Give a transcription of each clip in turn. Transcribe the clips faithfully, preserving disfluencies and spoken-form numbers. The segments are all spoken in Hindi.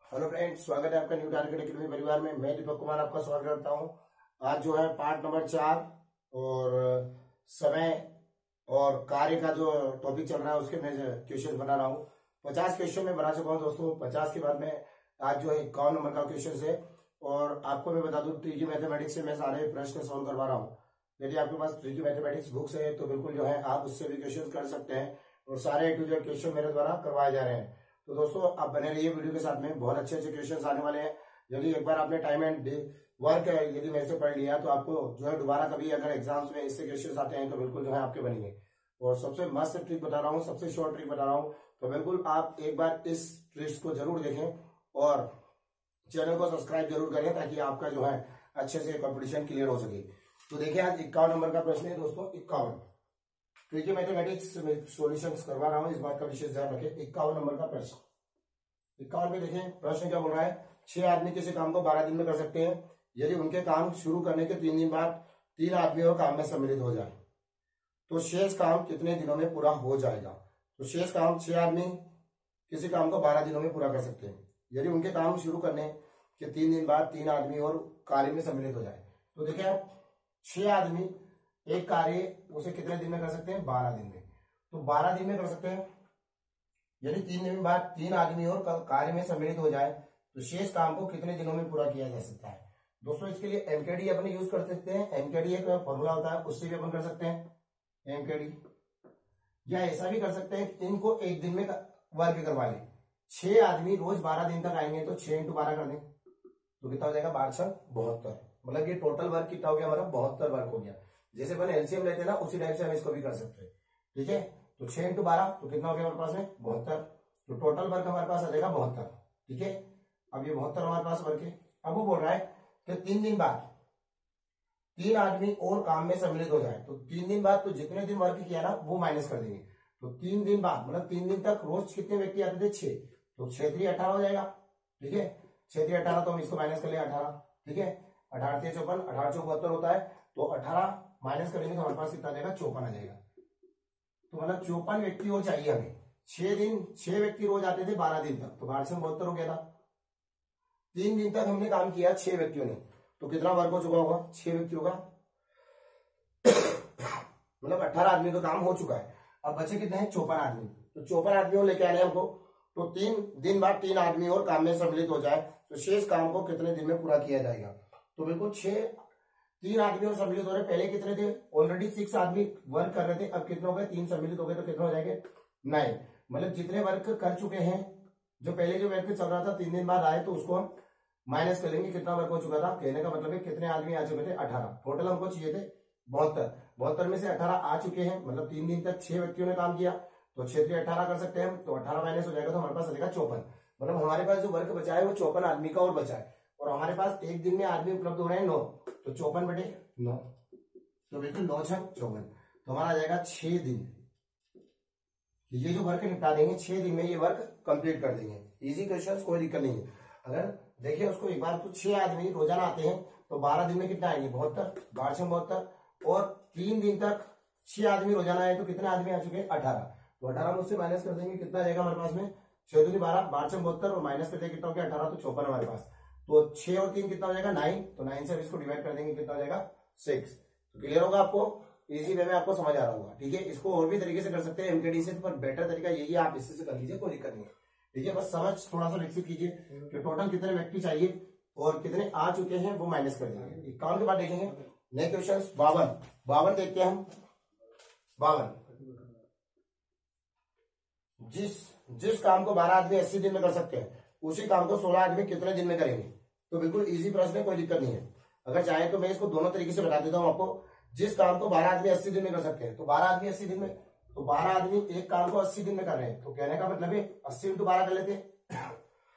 हेलो फ्रेंड्स, स्वागत है आपका न्यू टारगेट एकेडमी परिवार में। मैं दीपक कुमार आपका स्वागत करता हूं। आज जो है पार्ट नंबर चार और समय और कार्य का जो टॉपिक चल रहा है उसके मैं क्वेश्चन बना रहा हूं। पचास क्वेश्चन में बना चुका हूं दोस्तों। पचास के बाद में आज जो है इक्यावन नंबर का क्वेश्चन है और आपको मैं बता दूं ट्रिकी मैथमेटिक्स से मैं सारे प्रश्न सॉल्व करवा रहा हूँ। यदि आपके पास ट्रिकी मैथमेटिक्स बुक्स है तो बिल्कुल जो है आप उससे भी क्वेश्चन कर सकते हैं और सारे ए टू जेड क्वेश्चन मेरे द्वारा करवाए जा रहे हैं। तो दोस्तों आप बने रहिए वीडियो के साथ में, बहुत अच्छे अच्छे क्वेश्चंस आने वाले हैं। यदि एक बार आपने टाइम एंड वर्क यदि मेरे से पढ़ लिया तो आपको जो है दोबारा कभी अगर एग्जाम्स में इससे क्वेश्चंस आते हैं तो बिल्कुल जो है आपके बनेंगे। और सबसे मस्त ट्रिक बता रहा हूँ, सबसे शॉर्ट ट्रिक बता रहा हूँ, तो बिल्कुल आप एक बार इस ट्रिक्स को जरूर देखें और चैनल को सब्सक्राइब जरूर करें ताकि आपका जो है अच्छे से कॉम्पिटिशन क्लियर हो सके। तो देखिए आज इक्यावन नंबर का प्रश्न है दोस्तों, इक्यावन। ट्रिकी मैथमेटिक्स में सॉल्यूशन करवा रहा हूं, इस बात का विशेष ध्यान रखें। इक्यावन नंबर का प्रश्न, इक्यावन में देखें प्रश्न क्या बोल रहा है। छह आदमी किसी काम को बारह दिन में कर सकते हैं यदि उनके काम शुरू करने के तीन दिन बाद तीन आदमियों काम में सम्मिलित हो जाए तो शेष काम कितने दिनों में पूरा हो जाएगा। तो शेष काम छह आदमी किसी काम को बारह दिनों में पूरा कर सकते हैं यदि उनके काम शुरू करने के तीन दिन बाद तीन आदमी और कार्य में सम्मिलित हो जाए। तो देखिए आप छह आदमी एक कार्य उसे कितने दिन में कर सकते हैं, बारह दिन में। तो बारह दिन में कर सकते हैं यदि तीन दिन बाद तीन आदमी और कार्य में सम्मिलित हो जाए तो शेष काम को कितने दिनों में पूरा किया जा सकता है। दोस्तों इसके लिए एमकेडी अपने यूज कर सकते हैं। एमकेडी एक फॉर्मूला होता है, उससे भी अपन कर सकते हैं एमकेडी। या ऐसा भी कर सकते हैं कि इनको एक दिन में वर्क करवा ले। छह आदमी रोज बारह दिन तक आएंगे तो छह इंटू बारह कर दें तो कितना हो जाएगा, बारह छह बहत्तर। मतलब ये टोटल वर्क कितना हो गया हमारा, बहत्तर वर्क हो गया। जैसे अपन एलसीएम लेते हैं ना उसी टाइप से हम इसको भी कर सकते हैं। ठीक है, तो छह इंटू बारह तो कितना हो गया हमारे पास में, बहत्तर। तो टोटल वर्क हमारे पास आ जाएगा बहत्तर। ठीक है, अब ये बहत्तर हमारे पास वर्क है। अब वो बोल रहा है कि तीन दिन बाद तीन आदमी और काम में सम्मिलित हो जाए तो तीन दिन बाद तो जितने दिन वर्क किया ना वो माइनस कर देंगे। तो तीन दिन बाद मतलब तीन दिन तक रोज कितने व्यक्ति आते थे, छह। तो छह त्रिक अठारह हो जाएगा। ठीक है, छह त्रिक अठारह तो हम इसको माइनस कर ले अठारह। ठीक है, अठारह त्रिक चौपन, अठारह चौक बहत्तर होता है तो अठारह माइनस करेंगे तो हमारे पास कितना आ जाएगा, चौपन आ जाएगा। तो मतलब चौपन व्यक्ति और चाहिए हमें। छह दिन छह व्यक्ति रोज आते थे बारह दिन तक तो बारह से बहत्तर हो गया था। तीन दिन तक हमने काम किया छह व्यक्तियों ने तो कितना वर्क हो चुका होगा, छह व्यक्तियों का मतलब अठारह आदमी का काम हो चुका है। अब बचे कितने हैं, चौपन आदमी। तो चौपन आदमियों लेके आने हमको। तो तीन दिन बाद तीन आदमी और काम में सम्मिलित हो जाए तो शेष काम को कितने दिन में पूरा किया जाएगा। तो बिल्कुल छह तीन आदमी और सम्मिलित हो रहे, पहले कितने थे, ऑलरेडी सिक्स आदमी वर्क कर रहे थे, अब कितने हो गए, तीन सम्मिलित हो गए तो कितने हो जाएंगे, नाइन। मतलब जितने वर्क कर चुके हैं, जो पहले जो वर्क चल रहा था तीन दिन बाद आए तो उसको हम माइनस कर लेंगे कितना वर्क हो चुका था। कहने का मतलब है कितने आदमी आ चुके थे, अठारह। टोटल हमको चाहिए थे बहत्तर। बहत्तर में से अठारह आ चुके हैं, मतलब तीन दिन तक छह व्यक्तियों ने काम किया तो छह त्रिक अठारह कर सकते हैं। तो अठारह माइनस हो जाएगा तो हमारे पास आ जाएगा चौपन। मतलब हमारे पास जो वर्क बचा है वो चौपन आदमी का और बचा है और हमारे पास एक दिन में आदमी उपलब्ध हो रहे हैं नौ। तो चौपन बटे नौ तो बिल्कुल नौ छह चौवन तो हमारा आ जाएगा छह दिन। ये जो वर्क निपटा देंगे छह दिन में, ये वर्क कंप्लीट कर देंगे। इजी क्वेश्चन, कोई दिक्कत नहीं है। अगर देखिए उसको एक बार तो छह आदमी रोजाना आते हैं तो बारह दिन में कितना आएंगे, बहत्तर, बारह छह बहत्तर। और तीन दिन तक छह आदमी रोजाना आए तो कितने आदमी आ चुके हैं, अठारह। तो अठारह में उससे माइनस कर देंगे, कितना आएगा हमारे पास में, छह दूनी बारह, बारह छह बहत्तर और माइनस करते कितना हो गया, अठारह। तो चौपन हमारे पास। तो छह और तीन कितना हो जाएगा, नाइन। तो नाइन से इसको डिवाइड कर देंगे, कितना हो जाएगा, सिक्स। तो क्लियर होगा आपको, इजी वे में आपको समझ आ रहा होगा। ठीक है, इसको और भी तरीके से कर सकते हैं एमकेडी से, पर बेटर तरीका यही है, आप इससे से कर लीजिए, कोई दिक्कत नहीं है। ठीक है, बस समझ थोड़ा सा विकसित कीजिए कि टोटल कितने व्यक्ति चाहिए और कितने आ चुके हैं वो माइनस कर देंगे। इक्यावन के बाद देखेंगे नेक्स्ट क्वेश्चन बावन। बावन देखते हैं हम। बावन, जिस जिस काम को बारह आदमी अस्सी दिन में कर सकते हैं उसी काम को सोलह आदमी कितने दिन में करेंगे। तो बिल्कुल इजी प्रश्न है, कोई दिक्कत नहीं है। अगर चाहे तो मैं इसको दोनों तरीके से बता देता हूं आपको। जिस काम को बारह आदमी अस्सी दिन में कर सकते हैं तो बारह आदमी अस्सी दिन में, तो बारह आदमी एक काम को अस्सी दिन में कर रहे हैं तो कहने का मतलब है अस्सी इंटू बारह कर लेते हैं।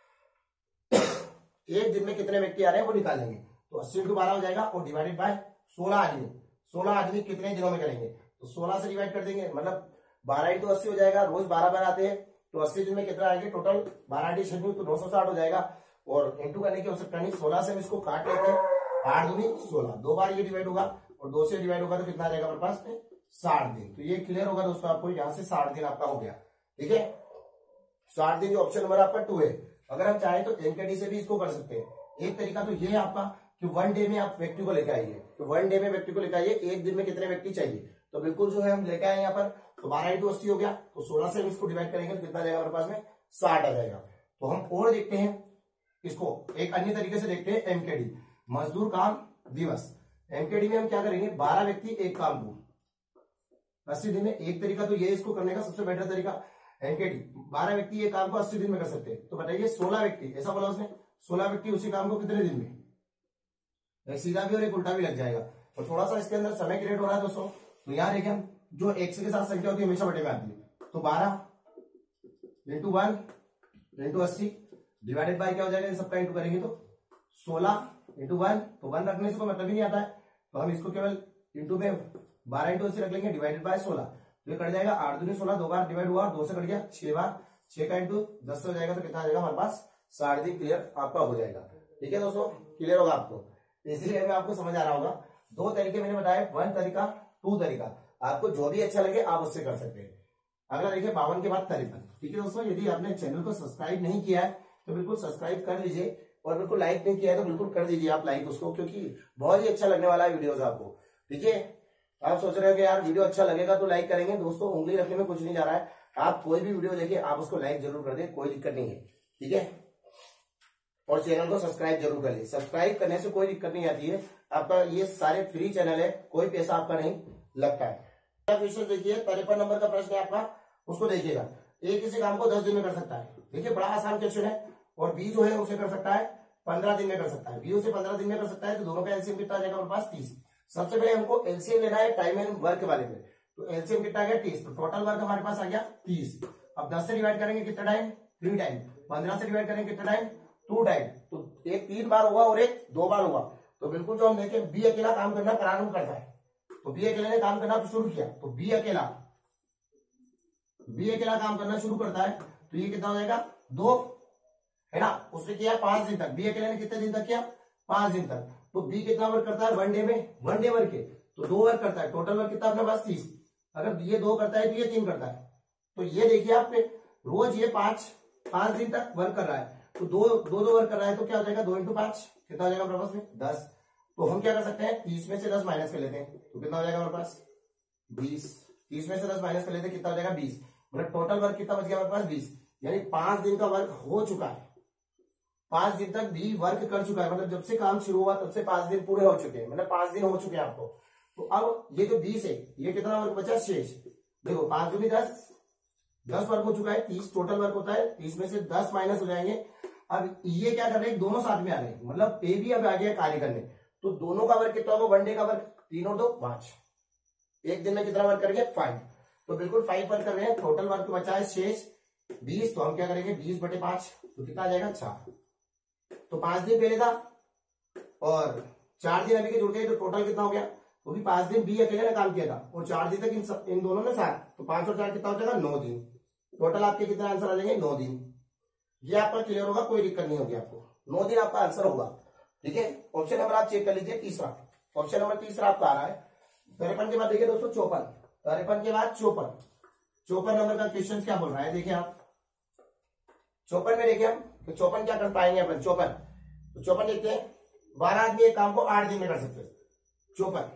एक दिन में कितने व्यक्ति आ रहे हैं वो निकाल लेंगे। तो अस्सी इंटू बारह हो जाएगा और डिवाइडेड बाय सोलह आदमी। सोलह आदमी कितने दिनों में करेंगे तो सोलह से डिवाइड कर देंगे, मतलब बारह इंटू अस्सी हो जाएगा। रोज बारह बार आते हैं तो अस्सी दिन में कितना आएंगे, टोटल बारह डी छब्बीस तो नौ सौ साठ हो जाएगा। और इंटू करने की आवश्यकता नहीं, सोलह से हम इसको काट लेते हैं, आठ दूनी सोलह, दो बार ये डिवाइड होगा और दो से डिवाइड होगा तो कितना आ जाएगा हमारे पास में, साठ दिन। तो ये क्लियर होगा दोस्तों आपको, यहाँ से साठ दिन आपका हो गया। ठीक है, साठ दिन जो ऑप्शन नंबर आपका टू है। अगर हम चाहें तो एनकेडी से भी इसको कर सकते हैं। एक तरीका तो ये है आपका कि वन डे में आप व्यक्ति को लेकर आइए, तो वन डे में व्यक्ति को लेकर आइए, एक दिन में कितने व्यक्ति चाहिए, तो बिल्कुल जो है हम लेकर आए यहाँ पर, तो बारह इंटू अस्सी हो गया, तो सोलह से हम इसको डिवाइड करेंगे तो कितना जाएगा हमारे पास में, साठ आ जाएगा। तो हम और देखते हैं इसको एक अन्य तरीके से देखते हैं, एमकेडी मजदूर काम दिवस। एमकेडी में हम क्या करेंगे, बारह व्यक्ति एक काम को अस्सी दिन में, एक तरीका तो ये इसको करने का सबसे बेटर तरीका एनकेडी, बारह व्यक्ति ये काम को अस्सी दिन में कर सकते हैं। तो बताइए सोलह व्यक्ति, ऐसा बोला उसने, सोलह व्यक्ति उसी काम को कितने दिन में, एक सीधा भी और एक उल्टा भी लग जाएगा। तो थोड़ा सा इसके अंदर समय क्रिएट हो रहा है दोस्तों। तो यहाँ देखिए हम जो एक के साथ संख्या होती है हमेशा बटे में आती है, तो बारह इंटू वन इंटू अस्सी डिवाइडेड बाय क्या हो जाएगा, इन सबका इंटू करेंगे तो सोलह इंटू वन, तो वन रखने से कोई मतलब ही नहीं आता है, तो हम इसको केवल इंटू में बारह इंटू अस्सी रख लेंगे डिवाइडेड बाय सोलह, तो ये कट जाएगा आठ दूनी सोलह, दो बार डिवाइड हुआ, दो से कट गया छह बार, छह का इंटू दस हो जाएगा, तो कितना आ जाएगा हमारे पास साढ़े दिन क्लियर आपका हो जाएगा। ठीक है दोस्तों, क्लियर होगा आपको, इसीलिए मैं आपको समझ आ रहा होगा। दो तरीके मैंने बताए, वन तरीका टू तरीका, आपको जो भी अच्छा लगे आप उससे कर सकते हैं। अगला देखिए बावन के बाद तिरपन। ठीक है दोस्तों, यदि आपने चैनल को सब्सक्राइब नहीं किया है तो बिल्कुल सब्सक्राइब कर लीजिए, और बिल्कुल लाइक नहीं किया है तो बिल्कुल कर दीजिए आप लाइक उसको, क्योंकि बहुत ही अच्छा लगने वाला है वीडियोस आपको। ठीक है, आप सोच रहे हो कि यार वीडियो अच्छा लगेगा तो लाइक करेंगे, दोस्तों उंगली रखने में कुछ नहीं जा रहा है, आप कोई भी वीडियो देखिए आप उसको लाइक जरूर कर दें, कोई दिक्कत नहीं है। ठीक है, और चैनल को सब्सक्राइब जरूर कर ले, सब्सक्राइब करने से कोई दिक्कत नहीं आती है, आपका ये सारे फ्री चैनल है, कोई पैसा आपका नहीं लगता है। क्वेश्चन देखिए, तिरपन नंबर का प्रश्न है आपका, उसको देखिएगा। ए किसी काम को दस दिन में कर सकता है, देखिए बड़ा आसान क्वेश्चन है, और बी जो है उसे कर सकता है पंद्रह दिन में कर सकता है, बी उसे पंद्रह दिन में कर सकता है, तो दोनों का एलसीएम कितना आ जाएगा हमारे पास तीस। सबसे पहले हमको एलसीएम लेना है टाइम एंड वर्क वाले में, तो एलसीएम कितना आ गया तीस, तो टोटल वर्क हमारे पास आ गया तीस। अब दस से डिवाइड करेंगे कितना टाइम, थ्री टाइम, पंद्रह से डिवाइड करेंगे कितना टाइम, टू टाइम, तो एक तीन बार हुआ और एक दो बार हुआ। तो बिल्कुल जो हम देखें बी अकेला काम करना प्रारंभ करता है, तो बी अकेले ने काम करना शुरू किया, तो बी अकेला बी अकेला काम करना शुरू करता है, तो ये कितना हो जाएगा दो, है ना, उसने किया पांच दिन तक, बी अकेले ने कितने दिन तक किया, पांच दिन तक। तो बी कितना वर्क करता है वन डे में, वन डे वर्क है तो दो वर्क करता है, टोटल वर्क कितना अपने पास तीस, अगर ये दो करता है तो ये तीन करता है, तो ये देखिए आपने रोज ये पांच पांच दिन तक वर्क कर रहा है, तो दो दो दो वर्क कर रहा है, तो क्या हो जाएगा दो इंटू पांच कितना हो जाएगा हमारे पास में दस। तो हम क्या कर सकते हैं, तीस में से दस माइनस कर लेते हैं, तो कितना हो जाएगा हमारे पास बीस, तीस में से दस माइनस कर लेते हैं कितना हो जाएगा बीस, मतलब टोटल वर्क कितना बच गया हमारे पास बीस, यानी पांच दिन का वर्क हो चुका है, पांच दिन तक भी वर्क कर चुका है, मतलब जब से काम शुरू हुआ तब से पांच दिन पूरे हो चुके हैं, मतलब पांच दिन हो चुके हैं आपको। तो अब ये जो बीस है ये कितना वर्क बचा शेष, देखो पांच दूनी दस, दस वर्क हो चुका है, तीस टोटल वर्क होता है, तीस में से दस माइनस हो जाएंगे। अब ये क्या कर रहे हैं, दोनों साथ में आ रहे हैं, मतलब ए भी अब आ गया कार्य करने, तो दोनों का वर्क कितना होगा, वन डे का वर्क तीन और दो पांच, एक दिन में कितना वर्क करेंगे फाइव, तो बिल्कुल फाइव वर्क कर रहे हैं, टोटल वर्क बचा है शेष बीस, तो हम क्या करेंगे बीस बटे पांच, तो कितना आ जाएगा चार, तो पांच दिन पहले था और चार दिन अभी के जुड़ गए, तो टोटल कितना हो गया, वो भी पांच दिन बी अकेले ने काम किया था और चार दिन तक इन, सब, इन दोनों ने साथ, तो पांच और चार कितना हो जाएगा नौ दिन, टोटल आपके कितना आंसर आ जाएंगे नौ दिन। ये आपका क्लियर होगा, कोई दिक्कत नहीं होगी आपको, नौ दिन आपका आंसर होगा। ठीक है, ऑप्शन नंबर आप चेक कर लीजिए तीसरा, ऑप्शन नंबर तीसरा आपका आ रहा है। तिरपन के बाद देखिए दोस्तों चौपन, तिरपन के बाद चौपन, चौपन नंबर का क्वेश्चन क्या बोल रहा है, देखिए आप चौपन में देखिए हम तो चौपन क्या कर पाएंगे अपन, चौपन तो चौपन देखते हैं, बारह आदमी एक काम को आठ दिन में कर सकते हैं, चौपन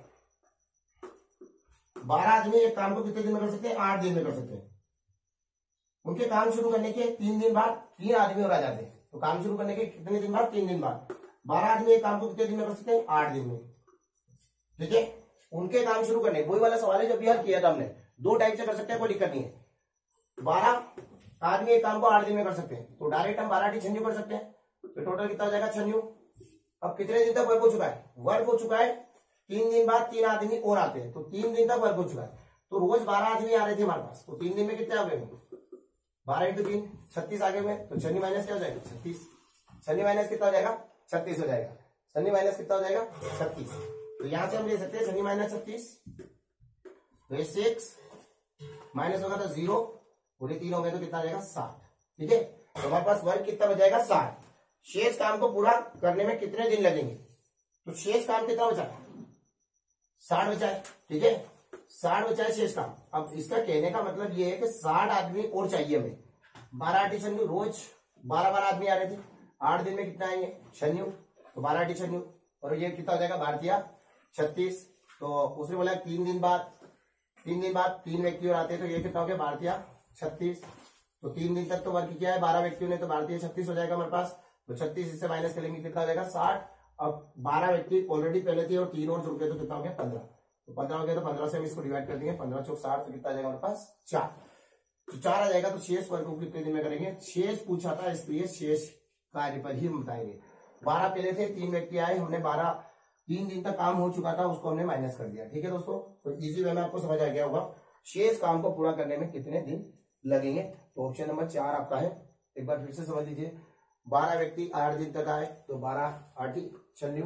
बारह आदमी एक काम को कितने दिन में कर सकते हैं, आठ दिन में कर सकते हैं। उनके काम शुरू करने के तीन दिन बाद तीन आदमी और आ जाते हैं, तो काम शुरू करने के कितने दिन बाद, तीन दिन बाद, बारह आदमी एक काम को कितने दिन में कर सकते हैं, आठ दिन में। ठीक है, उनके काम शुरू करने, वही वाला सवाल है जो भी हल किया था हमने, दो टाइप से कर सकते हैं, कोई दिक्कत नहीं है। बारह आदमी एक काम को आठ दिन में कर सकते हैं, तो डायरेक्ट हम बारह टी छन्नू कर सकते हैं, तो टोटल कितना हो जाएगा छन्नू। अब कितने दिन तक वर्क हो चुका है, वर्क हो चुका है तीन दिन बाद तीन आदमी और आते हैं, तो तीन दिन तक वर्क हो चुका है, तो रोज बारह आदमी आ रहे थे हमारे पास, तो तीन दिन में कितने आ गए, बारह इंटू तीन छत्तीस आगे में, तो छन्नी माइनस क्या हो जाएगा छत्तीस, छन्नी माइनस कितना हो जाएगा छत्तीस हो जाएगा, छन्नी माइनस कितना हो जाएगा छत्तीस, तो यहां से हम ले सकते हैं छन्नी माइनस छत्तीस, तो ये सिक्स माइनस होगा तो जीरो, पूरे तीन हो गए तो कितना आ जाएगा साठ। ठीक है, तो हमारे पास वर्क कितना बच जाएगा साठ। शेष काम को पूरा करने में कितने दिन लगेंगे, तो शेष काम कितना बचा है, साठ बचा है। ठीक है, साठ बचा है शेष काम। अब इसका कहने का मतलब ये है कि साठ आदमी और चाहिए हमें, बारह आठी छन्नू रोज बारह बारह आदमी आ रहे थे, आठ दिन में कितना आएंगे छन्नू, तो बारह आठी छन्नू, और ये कितना हो जाएगा भारतीय छत्तीस। तो उसने बोला तीन दिन बाद तीन दिन बाद तीन व्यक्ति और आते हैं, तो ये कितना हो गया भारतीय छत्तीस। तो तीन दिन तक तो वर्क किया है बारह व्यक्तियों ने, तो भारतीय छत्तीस हो जाएगा हमारे पास। तो छत्तीस इससे माइनस करेंगे कितना हो जाएगा साठ। अब बारह व्यक्ति ऑलरेडी पहले थे और तीन और जुड़ गए, तो कितना हो गया पंद्रह। तो पंद्रह हो गया, तो पंद्रह से हम इसको डिवाइड कर देंगे, पंद्रह चौक साठ, तो कितना आ जाएगा हमारे पास चार। तो चार आ जाएगा। तो शेष वर्ग को कितने दिन में करेंगे, शेष पूछा था इसलिए शेष कार्य पर ही हम बताएंगे। बारह पहले थे, तीन व्यक्ति आए, हमने बारह तीन दिन तक काम हो चुका था, उसको हमने माइनस कर दिया। ठीक है दोस्तों, तो इजी वे में आपको समझ आ गया होगा शेष काम को पूरा करने में कितने दिन लगेंगे। तो ऑप्शन नंबर चार आपका है। एक बार फिर से समझ लीजिए, बारह व्यक्ति आठ दिन तक आए, तो बारह आठी छन्नू।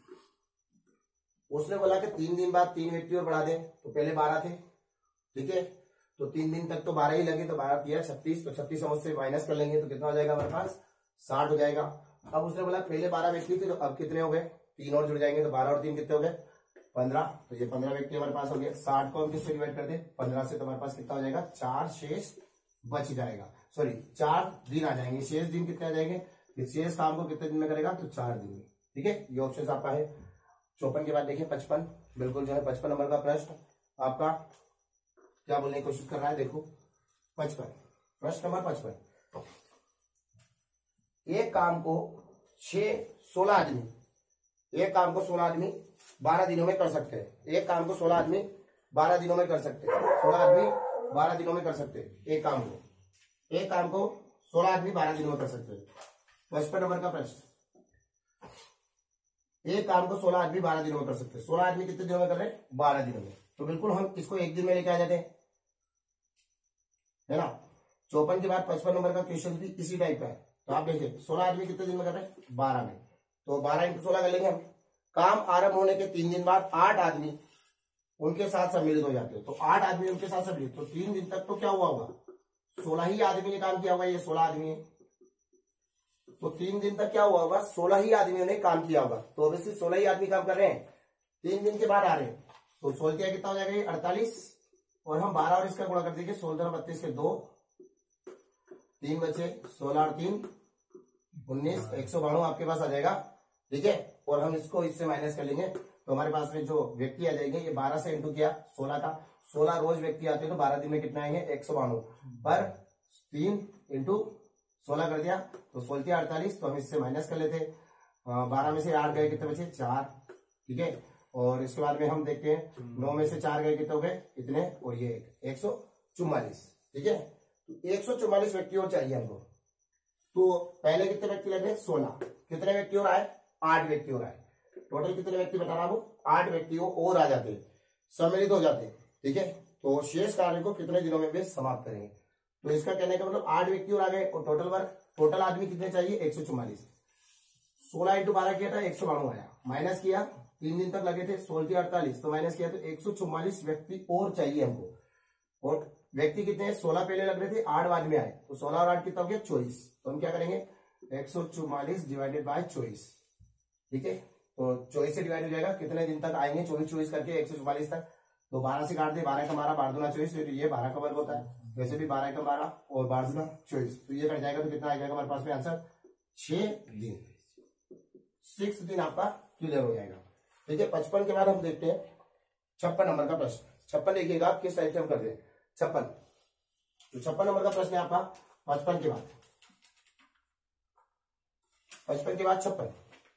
उसने बोला कि तीन दिन बाद तीन व्यक्ति और बढ़ा दें, तो पहले बारह थे, ठीक है, तो तीन दिन तक तो बारह ही लगे, तो बारह किया छत्तीस, तो छत्तीस हम उससे माइनस कर लेंगे, तो कितना हो जाएगा हमारे पास साठ हो जाएगा। अब उसने बोला पहले बारह व्यक्ति थे, तो अब कितने हो गए, तीन और जुड़ जाएंगे, तो बारह और तीन कितने हो गए पंद्रह। तो ये पंद्रह व्यक्ति हमारे पास हो गए। साठ को हम किससे डिवाइड कर दे पंद्रह से, तो हमारे पास कितना हो जाएगा चार शेष बच जाएगा, सॉरी चार दिन आ जाएंगे। शेष दिन कितने आ जाएंगे, शेष काम को कितने दिन में करेगा, तो चार दिन में। ठीक है, ये ऑप्शन आपका है। चौपन के बाद देखिए पचपन, बिल्कुल जो है पचपन नंबर का प्रश्न आपका क्या बोलने की कोशिश कर रहा है, देखो पचपन, प्रश्न नंबर पचपन। एक काम को छह सोलह आदमी एक काम को सोलह आदमी बारह दिनों में कर सकते हैं। एक काम को सोलह आदमी बारह दिनों में कर सकते हैं। सोलह आदमी बारह दिनों में कर सकते हैं एक काम को एक काम को सोलह आदमी बारह दिनों में कर सकते हैं। पचपन नंबर का प्रश्न, एक काम को सोलह आदमी बारह दिनों में कर सकते हैं। सोलह आदमी कितने दिनों में कर रहे हैं, बारह दिनों में। तो बिल्कुल हम इसको एक दिन में लेके आ जाते हैं, है ना। चौपन के बाद पचपन नंबर का क्वेश्चन भी इसी टाइप का है। तो आप देखिए सोलह आदमी कितने दिन में कर रहे हैं, बारह में, तो बारह इंटू सोलह कर लेंगे हम। काम आरंभ होने के तीन दिन बाद आठ आदमी उनके साथ सम्मिलित हो जाते हैं। तो आठ आदमी उनके साथ सम्मिलित, तो तीन दिन तक तो क्या हुआ होगा, सोलह ही आदमी ने काम किया होगा। ये सोलह आदमी है, तो तीन दिन तक क्या हुआ होगा, सोलह ही आदमियों ने काम किया होगा। तो ऑब्वियसली सोलह ही आदमी काम कर रहे हैं, तीन दिन के बाद आ रहे हैं, तो सोलह कितना हो जाएगा अड़तालीस, और हम बारह और इसका गुणा कर देंगे, सोलह बत्तीस के दो, तीन बचे, सोलह और तीन उन्नीस, एक सौ बानवे आपके पास आ जाएगा। ठीक है, और हम इसको इससे माइनस कर लेंगे, तो हमारे पास में जो व्यक्ति आ जाएंगे, ये बारह से इंटू किया सोलह का, सोलह रोज व्यक्ति आते हैं, तो बारह दिन में कितना आएंगे एक सौ बानवे, पर तीन इंटू सोलह कर दिया, तो सोलह अड़तालीस, तो हम इससे माइनस कर लेते। बारह में से आठ गए, कितने बचे चार। ठीक है, और इसके बाद में हम देखते हैं नौ में से चार गए, कितने हो गए इतने, और ये एक सौ चुम्बालीस। ठीक है, तो एक सौ चुम्बालीस व्यक्ति और चाहिए हमको। तो पहले कितने व्यक्ति लगे, सोलह, कितने व्यक्ति और आए, आठ व्यक्ति और आए। टोटल कितने व्यक्ति बता रहा हूँ, आठ व्यक्ति और आ जाते, सम्मिलित हो जाते। ठीक है, तो शेष कार्य को कितने दिनों में भी समाप्त करेंगे। तो इसका कहने का मतलब आठ व्यक्ति और आ गए, और टोटल वर्क टोटल आदमी कितने चाहिए, एक सौ चुम्बालीस। सोलह इंटू बारह किया था, एक सौ बानवे आया, माइनस किया, तीन दिन तक लगे थे, सोलह अड़तालीस, तो माइनस किया, तो एक सौ चुम्बालीस व्यक्ति और चाहिए हमको। और व्यक्ति कितने हैं, सोलह पहले लग रहे थे, आठ बाद में आए, तो सोलह और आठ कितना हो गया चौबीस। तो हम क्या करेंगे, एक सौ चुम्बालीस डिवाइडेड बाय चौबीस। ठीक है, तो चौबीस से डिवाइड हो जाएगा, कितने दिन तक आएंगे, चौबीस चौबीस करके एक सौ चुम्बालीस तक। तो बारह से काट दे, बारह का बारह, बारह दूना चौबीस, तो ये बारह का वर्ग होता है, वैसे भी बारह का बारह और बारह दूना चौबीस, तो ये कट जाएगा, तो कितना आ जाएगा हमारे पास में आंसर, छह दिन, सिक्स दिन आपका क्लियर हो जाएगा। ठीक है, पचपन के बाद हम देखते हैं छप्पन नंबर का प्रश्न। छप्पन देखिएगा आप किस टाइप से हम कर रहे हैं, छप्पन, तो छप्पन नंबर का प्रश्न है आपका पचपन के बाद, पचपन के बाद छप्पन।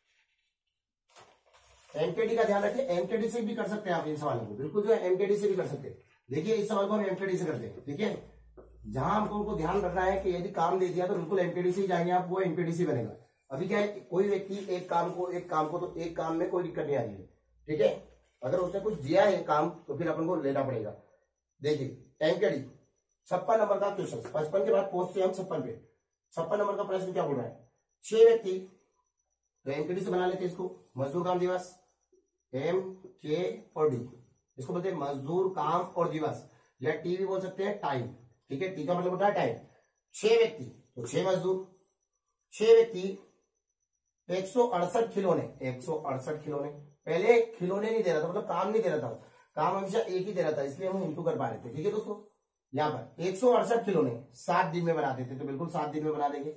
एमकेडी का ध्यान रखें, एमकेडी से भी कर सकते हैं आप इन सवालों को, बिल्कुल जो है एमकेडी से भी कर सकते हैं। देखिए इस सवाल को हम एमकेडी से करते हैं। ठीक है, जहां हमको उनको ध्यान रखना है कि यदि काम दे दिया तो बिल्कुल एमकेडी से ही जाएंगे आप, वो एमकेडी से बनेगा। अभी क्या है, कोई व्यक्ति एक काम को एक काम को तो एक काम में कोई दिक्कत नहीं आ रही है। ठीक है, अगर उसने कुछ दिया है काम, तो फिर अपन को लेना पड़ेगा। देखिए एमकेडी छप्पन नंबर का क्वेश्चन, पचपन के बाद पहुंचते हम छप्पन पे। छप्पन नंबर का प्रश्न क्या बोल रहा है, छह व्यक्ति, तो एमकेडी से बना लेते इसको, मजदूर काम दिवस, एम के और डी, इसको बोलते हैं मजदूर काम और दिवस, या टी भी बोल सकते हैं टाइम। ठीक है, टी का मतलब होता है टाइम। छह व्यक्ति, तो छह मजदूर, छह व्यक्ति, एक सौ अड़सठ खिलौने, एक सौ अड़सठ खिलौने। पहले खिलौने नहीं दे रहा था, मतलब काम नहीं दे रहा था, काम हमेशा एक ही दे रहा था, इसलिए हम इंटू कर पा रहे थे। ठीक है दोस्तों, यहाँ पर एक सौ अड़सठ खिलौने सात दिन में बना देते, तो बिल्कुल सात दिन में बना देंगे।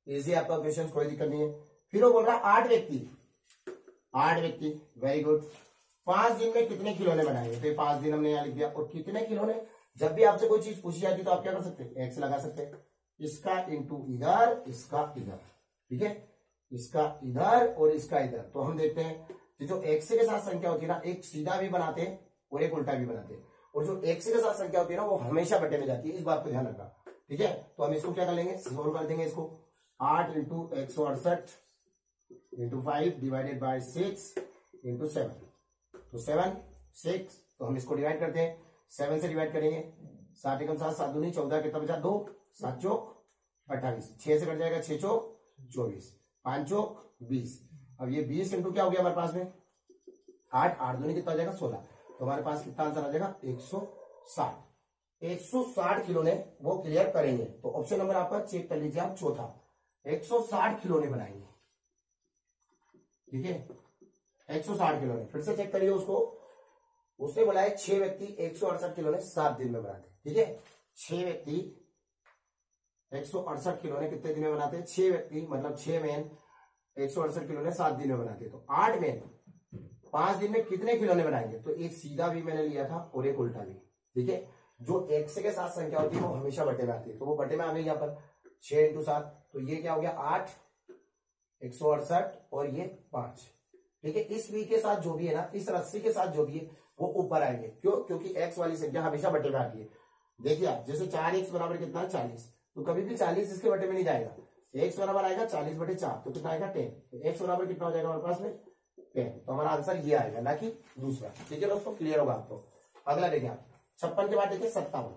इजी आपका क्वेश्चन, कोई दिक्कत नहीं है। फिर वो बोल रहा है आठ व्यक्ति, आठ व्यक्ति, वेरी गुड, पांच दिन में कितने खिलौने बनाएंगे? तो ये पांच दिन हमने यहाँ लिख दिया। और कितने खिलौने, जब भी आपसे कोई चीज पूछी जाती है तो आप क्या कर सकते हैं, एक्स लगा सकते हैं, इसका इंटू इधर, इसका इधर, ठीक है, इसका इधर और इसका इधर। तो हम देखते हैं कि जो एक्स के साथ संख्या होती है ना, एक सीधा भी बनाते हैं और एक उल्टा भी बनाते हैं, और जो एक्स के साथ संख्या होती है ना वो हमेशा बटे में जाती है, इस बात को ध्यान रखना, ठीक है। तो हम इसको क्या कर लेंगे, सोल्व कर देंगे इसको। आठ इंटू एक सौ अड़सठ into five divided by six into seven, तो सेवन सिक्स, तो हम इसको डिवाइड करते हैं, सेवन से डिवाइड करेंगे, सात एकम सात, सात दूनी चौदह, कितना बचा दो, सात चौक अट्ठाईस, छह से कट जाएगा, छह चौक चौबीस, पांच चौक बीस। अब ये बीस इंटू क्या हो गया हमारे पास में, आठ, आठ दूनी कितना हो जाएगा सोलह, तो हमारे पास कितना आंसर आ जाएगा, एक सौ साठ। एक सौ साठ खिलौने वो क्लियर करेंगे। तो ऑप्शन नंबर आपका चेक कर लीजिए आप, चौथा, एक सौ साठ खिलौने बनाएंगे, ठीक है, एक सौ साठ खिलौने। फिर से चेक करिए उसको, उसने बोला है छह व्यक्ति एक सौ अड़सठ खिलौने सात दिन में बनाते, ठीक है, छह व्यक्ति एक सौ अड़सठ खिलौने कितने दिन में बनाते हैं, छह व्यक्ति मतलब छह मैन एक सौ अड़सठ खिलौने सात दिन में बनाते हैं। तो आठ मैन पांच दिन में कितने खिलौने बनाएंगे? तो एक सीधा भी मैंने लिया था और एक उल्टा भी, ठीक है। जो एक्स के साथ संख्या होती है वो हमेशा बटे में आती है, तो वो बटे में आ गई यहाँ पर, छह इंटू सात, तो ये क्या हो गया, आठ, एक सौ अड़सठ और ये पांच, ठीक है। इस वी के साथ जो भी है ना, इस रस्सी के साथ जो भी है वो ऊपर आएंगे, क्यों? क्योंकि एक्स वाली संख्या हमेशा बटे में आती है। देखिए आप, जैसे चार एक्स बराबर कितना है, चालीस, तो कभी भी चालीस इसके बटे में नहीं जाएगा, एक्स बराबर आएगा चालीस बटे चार, तो कितना आएगा टेन, तो एक्स बराबर कितना हो जाएगा हमारे पास में, टेन। तो हमारा आंसर ये आएगा, ना कि दूसरा, ठीक है दोस्तों, क्लियर होगा आपको। अगला देखिए आप, छप्पन के बाद देखिए सत्तावन,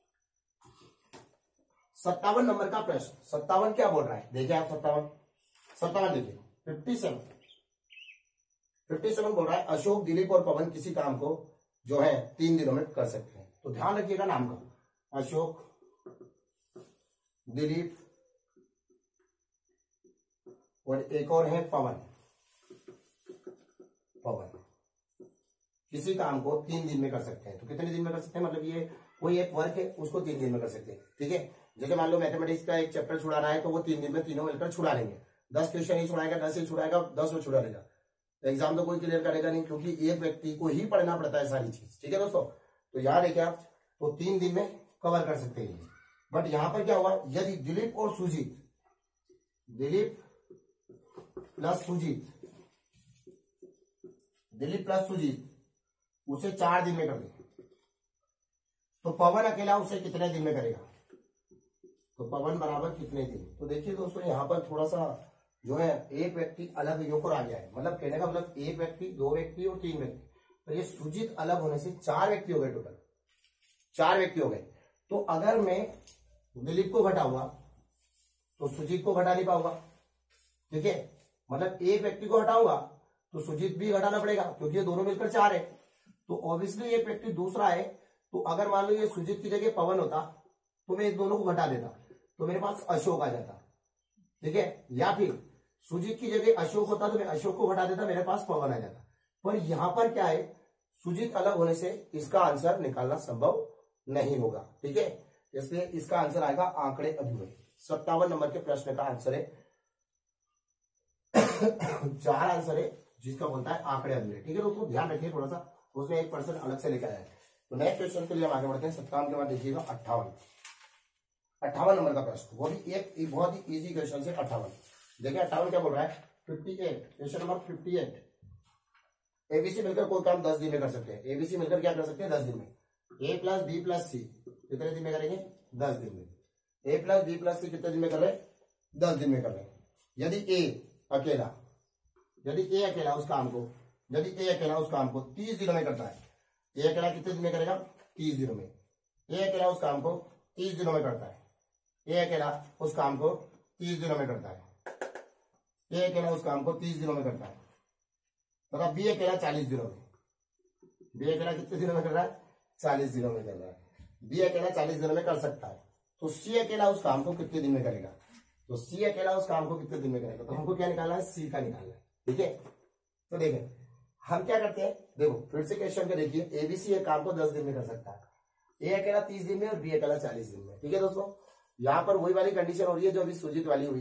सत्तावन नंबर का प्रश्न। सत्तावन क्या बोल रहा है, देखिए आप, सत्तावन सत्तावन देखिए, फिफ्टी सेवन फिफ्टी सेवन बोल रहा है अशोक, दिलीप और पवन किसी काम को जो है तीन दिनों में कर सकते हैं। तो ध्यान रखिएगा नाम का, अशोक, दिलीप और एक और है पवन, पवन किसी काम को तीन दिन में कर सकते हैं। तो कितने दिन में कर सकते हैं, मतलब ये कोई एक वर्क है उसको तीन दिन में कर सकते हैं, ठीक है। जैसे मान लो मैथमेटिक्स का एक चैप्टर छुड़ाना है तो वो तीन दिन में तीनों मिलकर छुड़ा लेंगे, दस क्वेश्चन ही छुड़ाएगा, दस ही छुड़ाएगा, दस में छुड़ा लेगा। एग्जाम तो कोई क्लियर करेगा नहीं, क्योंकि एक व्यक्ति को ही पढ़ना पड़ता है सारी चीज, ठीक है दोस्तों। तो याद है क्या, तो तीन दिन में कवर कर सकते हैं। बट यहां पर क्या हुआ, यदि दिलीप और सुजीत, दिलीप प्लस सुजीत, दिलीप प्लस सुजीत उसे चार दिन में कर दे, तो पवन अकेला उसे कितने दिन में करेगा, तो पवन बराबर कितने दिन। तो देखिए दोस्तों, यहां पर थोड़ा सा जो है एक व्यक्ति अलग योग आ गया है, मतलब कहने का मतलब एक व्यक्ति, दो व्यक्ति और तीन व्यक्ति, तो ये सुजीत अलग होने से चार व्यक्ति हो गए, टोटल चार व्यक्ति हो गए। तो अगर मैं दिलीप को घटाऊंगा तो सुजीत को घटा नहीं पाऊंगा, ठीक है, मतलब एक व्यक्ति को हटाऊंगा तो सुजीत भी घटाना पड़ेगा, क्योंकि ये दोनों मिलकर चार है। तो ऑब्वियसली एक व्यक्ति दूसरा है, तो अगर मान लो ये सुजीत की जगह पवन होता तो मैं इस दोनों को घटा देता, तो मेरे पास अशोक आ जाता, ठीक है। या फिर सुजीत की जगह अशोक होता तो मैं अशोक को घटा देता, मेरे पास पवन आ जाता। पर यहां पर क्या है, सुजीत अलग होने से इसका आंसर निकालना संभव नहीं होगा, ठीक है। इसलिए इसका आंसर आएगा आंकड़े अधूरे। सत्तावन नंबर के प्रश्न का आंसर है चार आंसर है जिसका बोलता है आंकड़े अधूरे, ठीक है दोस्तों, ध्यान रखिए थोड़ा सा, उसमें एक पर्सन अलग से लेकर आया है। तो नेक्स्ट क्वेश्चन के लिए हम आगे बढ़ते हैं। सत्तावन के बाद देखिएगा अट्ठावन, अट्ठावन नंबर का प्रश्न, वो भी एक, एक बहुत ही इजी क्वेश्चन से अट्ठावन। देखिए अट्ठावन क्या बोल रहा है, fifty eight, question number fifty eight. ABC मिलकर कोई काम दस दिन में कर सकते हैं, एबीसी मिलकर क्या कर सकते हैं दस दिन में। A plus B plus C कितने दिन में करेंगे, दस दिन में। A plus B plus C कितने दिन में कर रहे हैं, दस दिन में कर रहे हैं। यदि ए अकेला, यदि ए अकेला उस काम को, यदि ए अकेला उस काम को तीस दिनों में करता है, ए अकेला कितने दिन में करेगा, तीस दिनों में। ए अकेला उस काम को तीस दिनों में करता है, ए अकेला उस काम को तीस दिनों में करता है, ए अकेला उस काम को तीस दिनों में करता है। मतलब बी अकेला चालीस दिनों में, बी अकेला कितने दिनों में कर रहा है, चालीस दिनों में कर रहा है। बी अकेला चालीस दिनों में कर सकता है, तो सी अकेला उस काम को कितने दिन में करेगा, तो सी अकेला उस काम को कितने दिन में करेगा। तो हमको क्या निकालना है, सी का निकालना है, ठीक है। तो देखें हम क्या करते हैं, देखो फिर से क्वेश्चन को देखिए, एबीसी एक काम को दस दिन में कर सकता है, ए अकेला तीस दिन में और बी अकेला चालीस दिन में, ठीक है दोस्तों। यहाँ पर वही वाली कंडीशन हो रही है जो अभी सुजीत वाली हुई थी,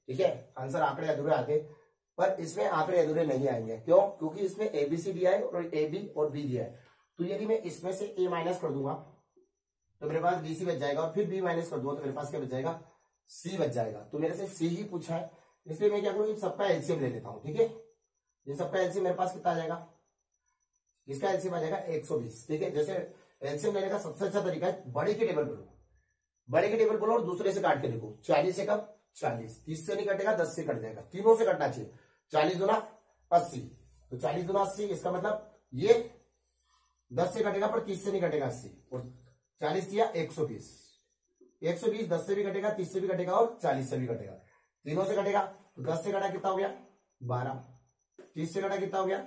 ठीक है, आंसर आंकड़े अधूरे आते, पर इसमें आंकड़े अधूरे नहीं आएंगे। क्यों? क्योंकि इसमें ए बी सी दिया है और ए बी और बी दिया है। तो यदि मैं इसमें से ए माइनस कर दूंगा तो मेरे पास बी सी बच जाएगा, और फिर बी माइनस कर दूंगा तो मेरे पास क्या बच जाएगा, सी बच जाएगा। तो मेरे से सी ही पूछा है, इसलिए मैं क्या करूँ, इन सबका एलसीएम ले लेता हूँ। ठीक है, इन सबका एलसीएम मेरे पास कितना आ जाएगा, इसका एलसीएम आ जाएगा एक सौ बीस। ठीक है, जैसे एलसीएम लेने का सबसे अच्छा तरीका है, बड़े की टेबल बोलो, बड़े की टेबल बोलो और दूसरे से काट के देखो। चालीस से कब, चालीस, तीस से नहीं कटेगा, दस से कट जाएगा, तीनों से कटना चाहिए। चालीस दुना अस्सी, तो चालीस दुना अस्सी, इसका मतलब ये दस से कटेगा पर तीस से नहीं कटेगा, अस्सी और चालीस दिया एक सौ बीस, एक सौ बीस दस से भी कटेगा, तीस से भी कटेगा और चालीस से भी कटेगा, तीनों से कटेगा। तो दस से कटा कितना हो गया, बारह, तीस से कटा कितना हो गया,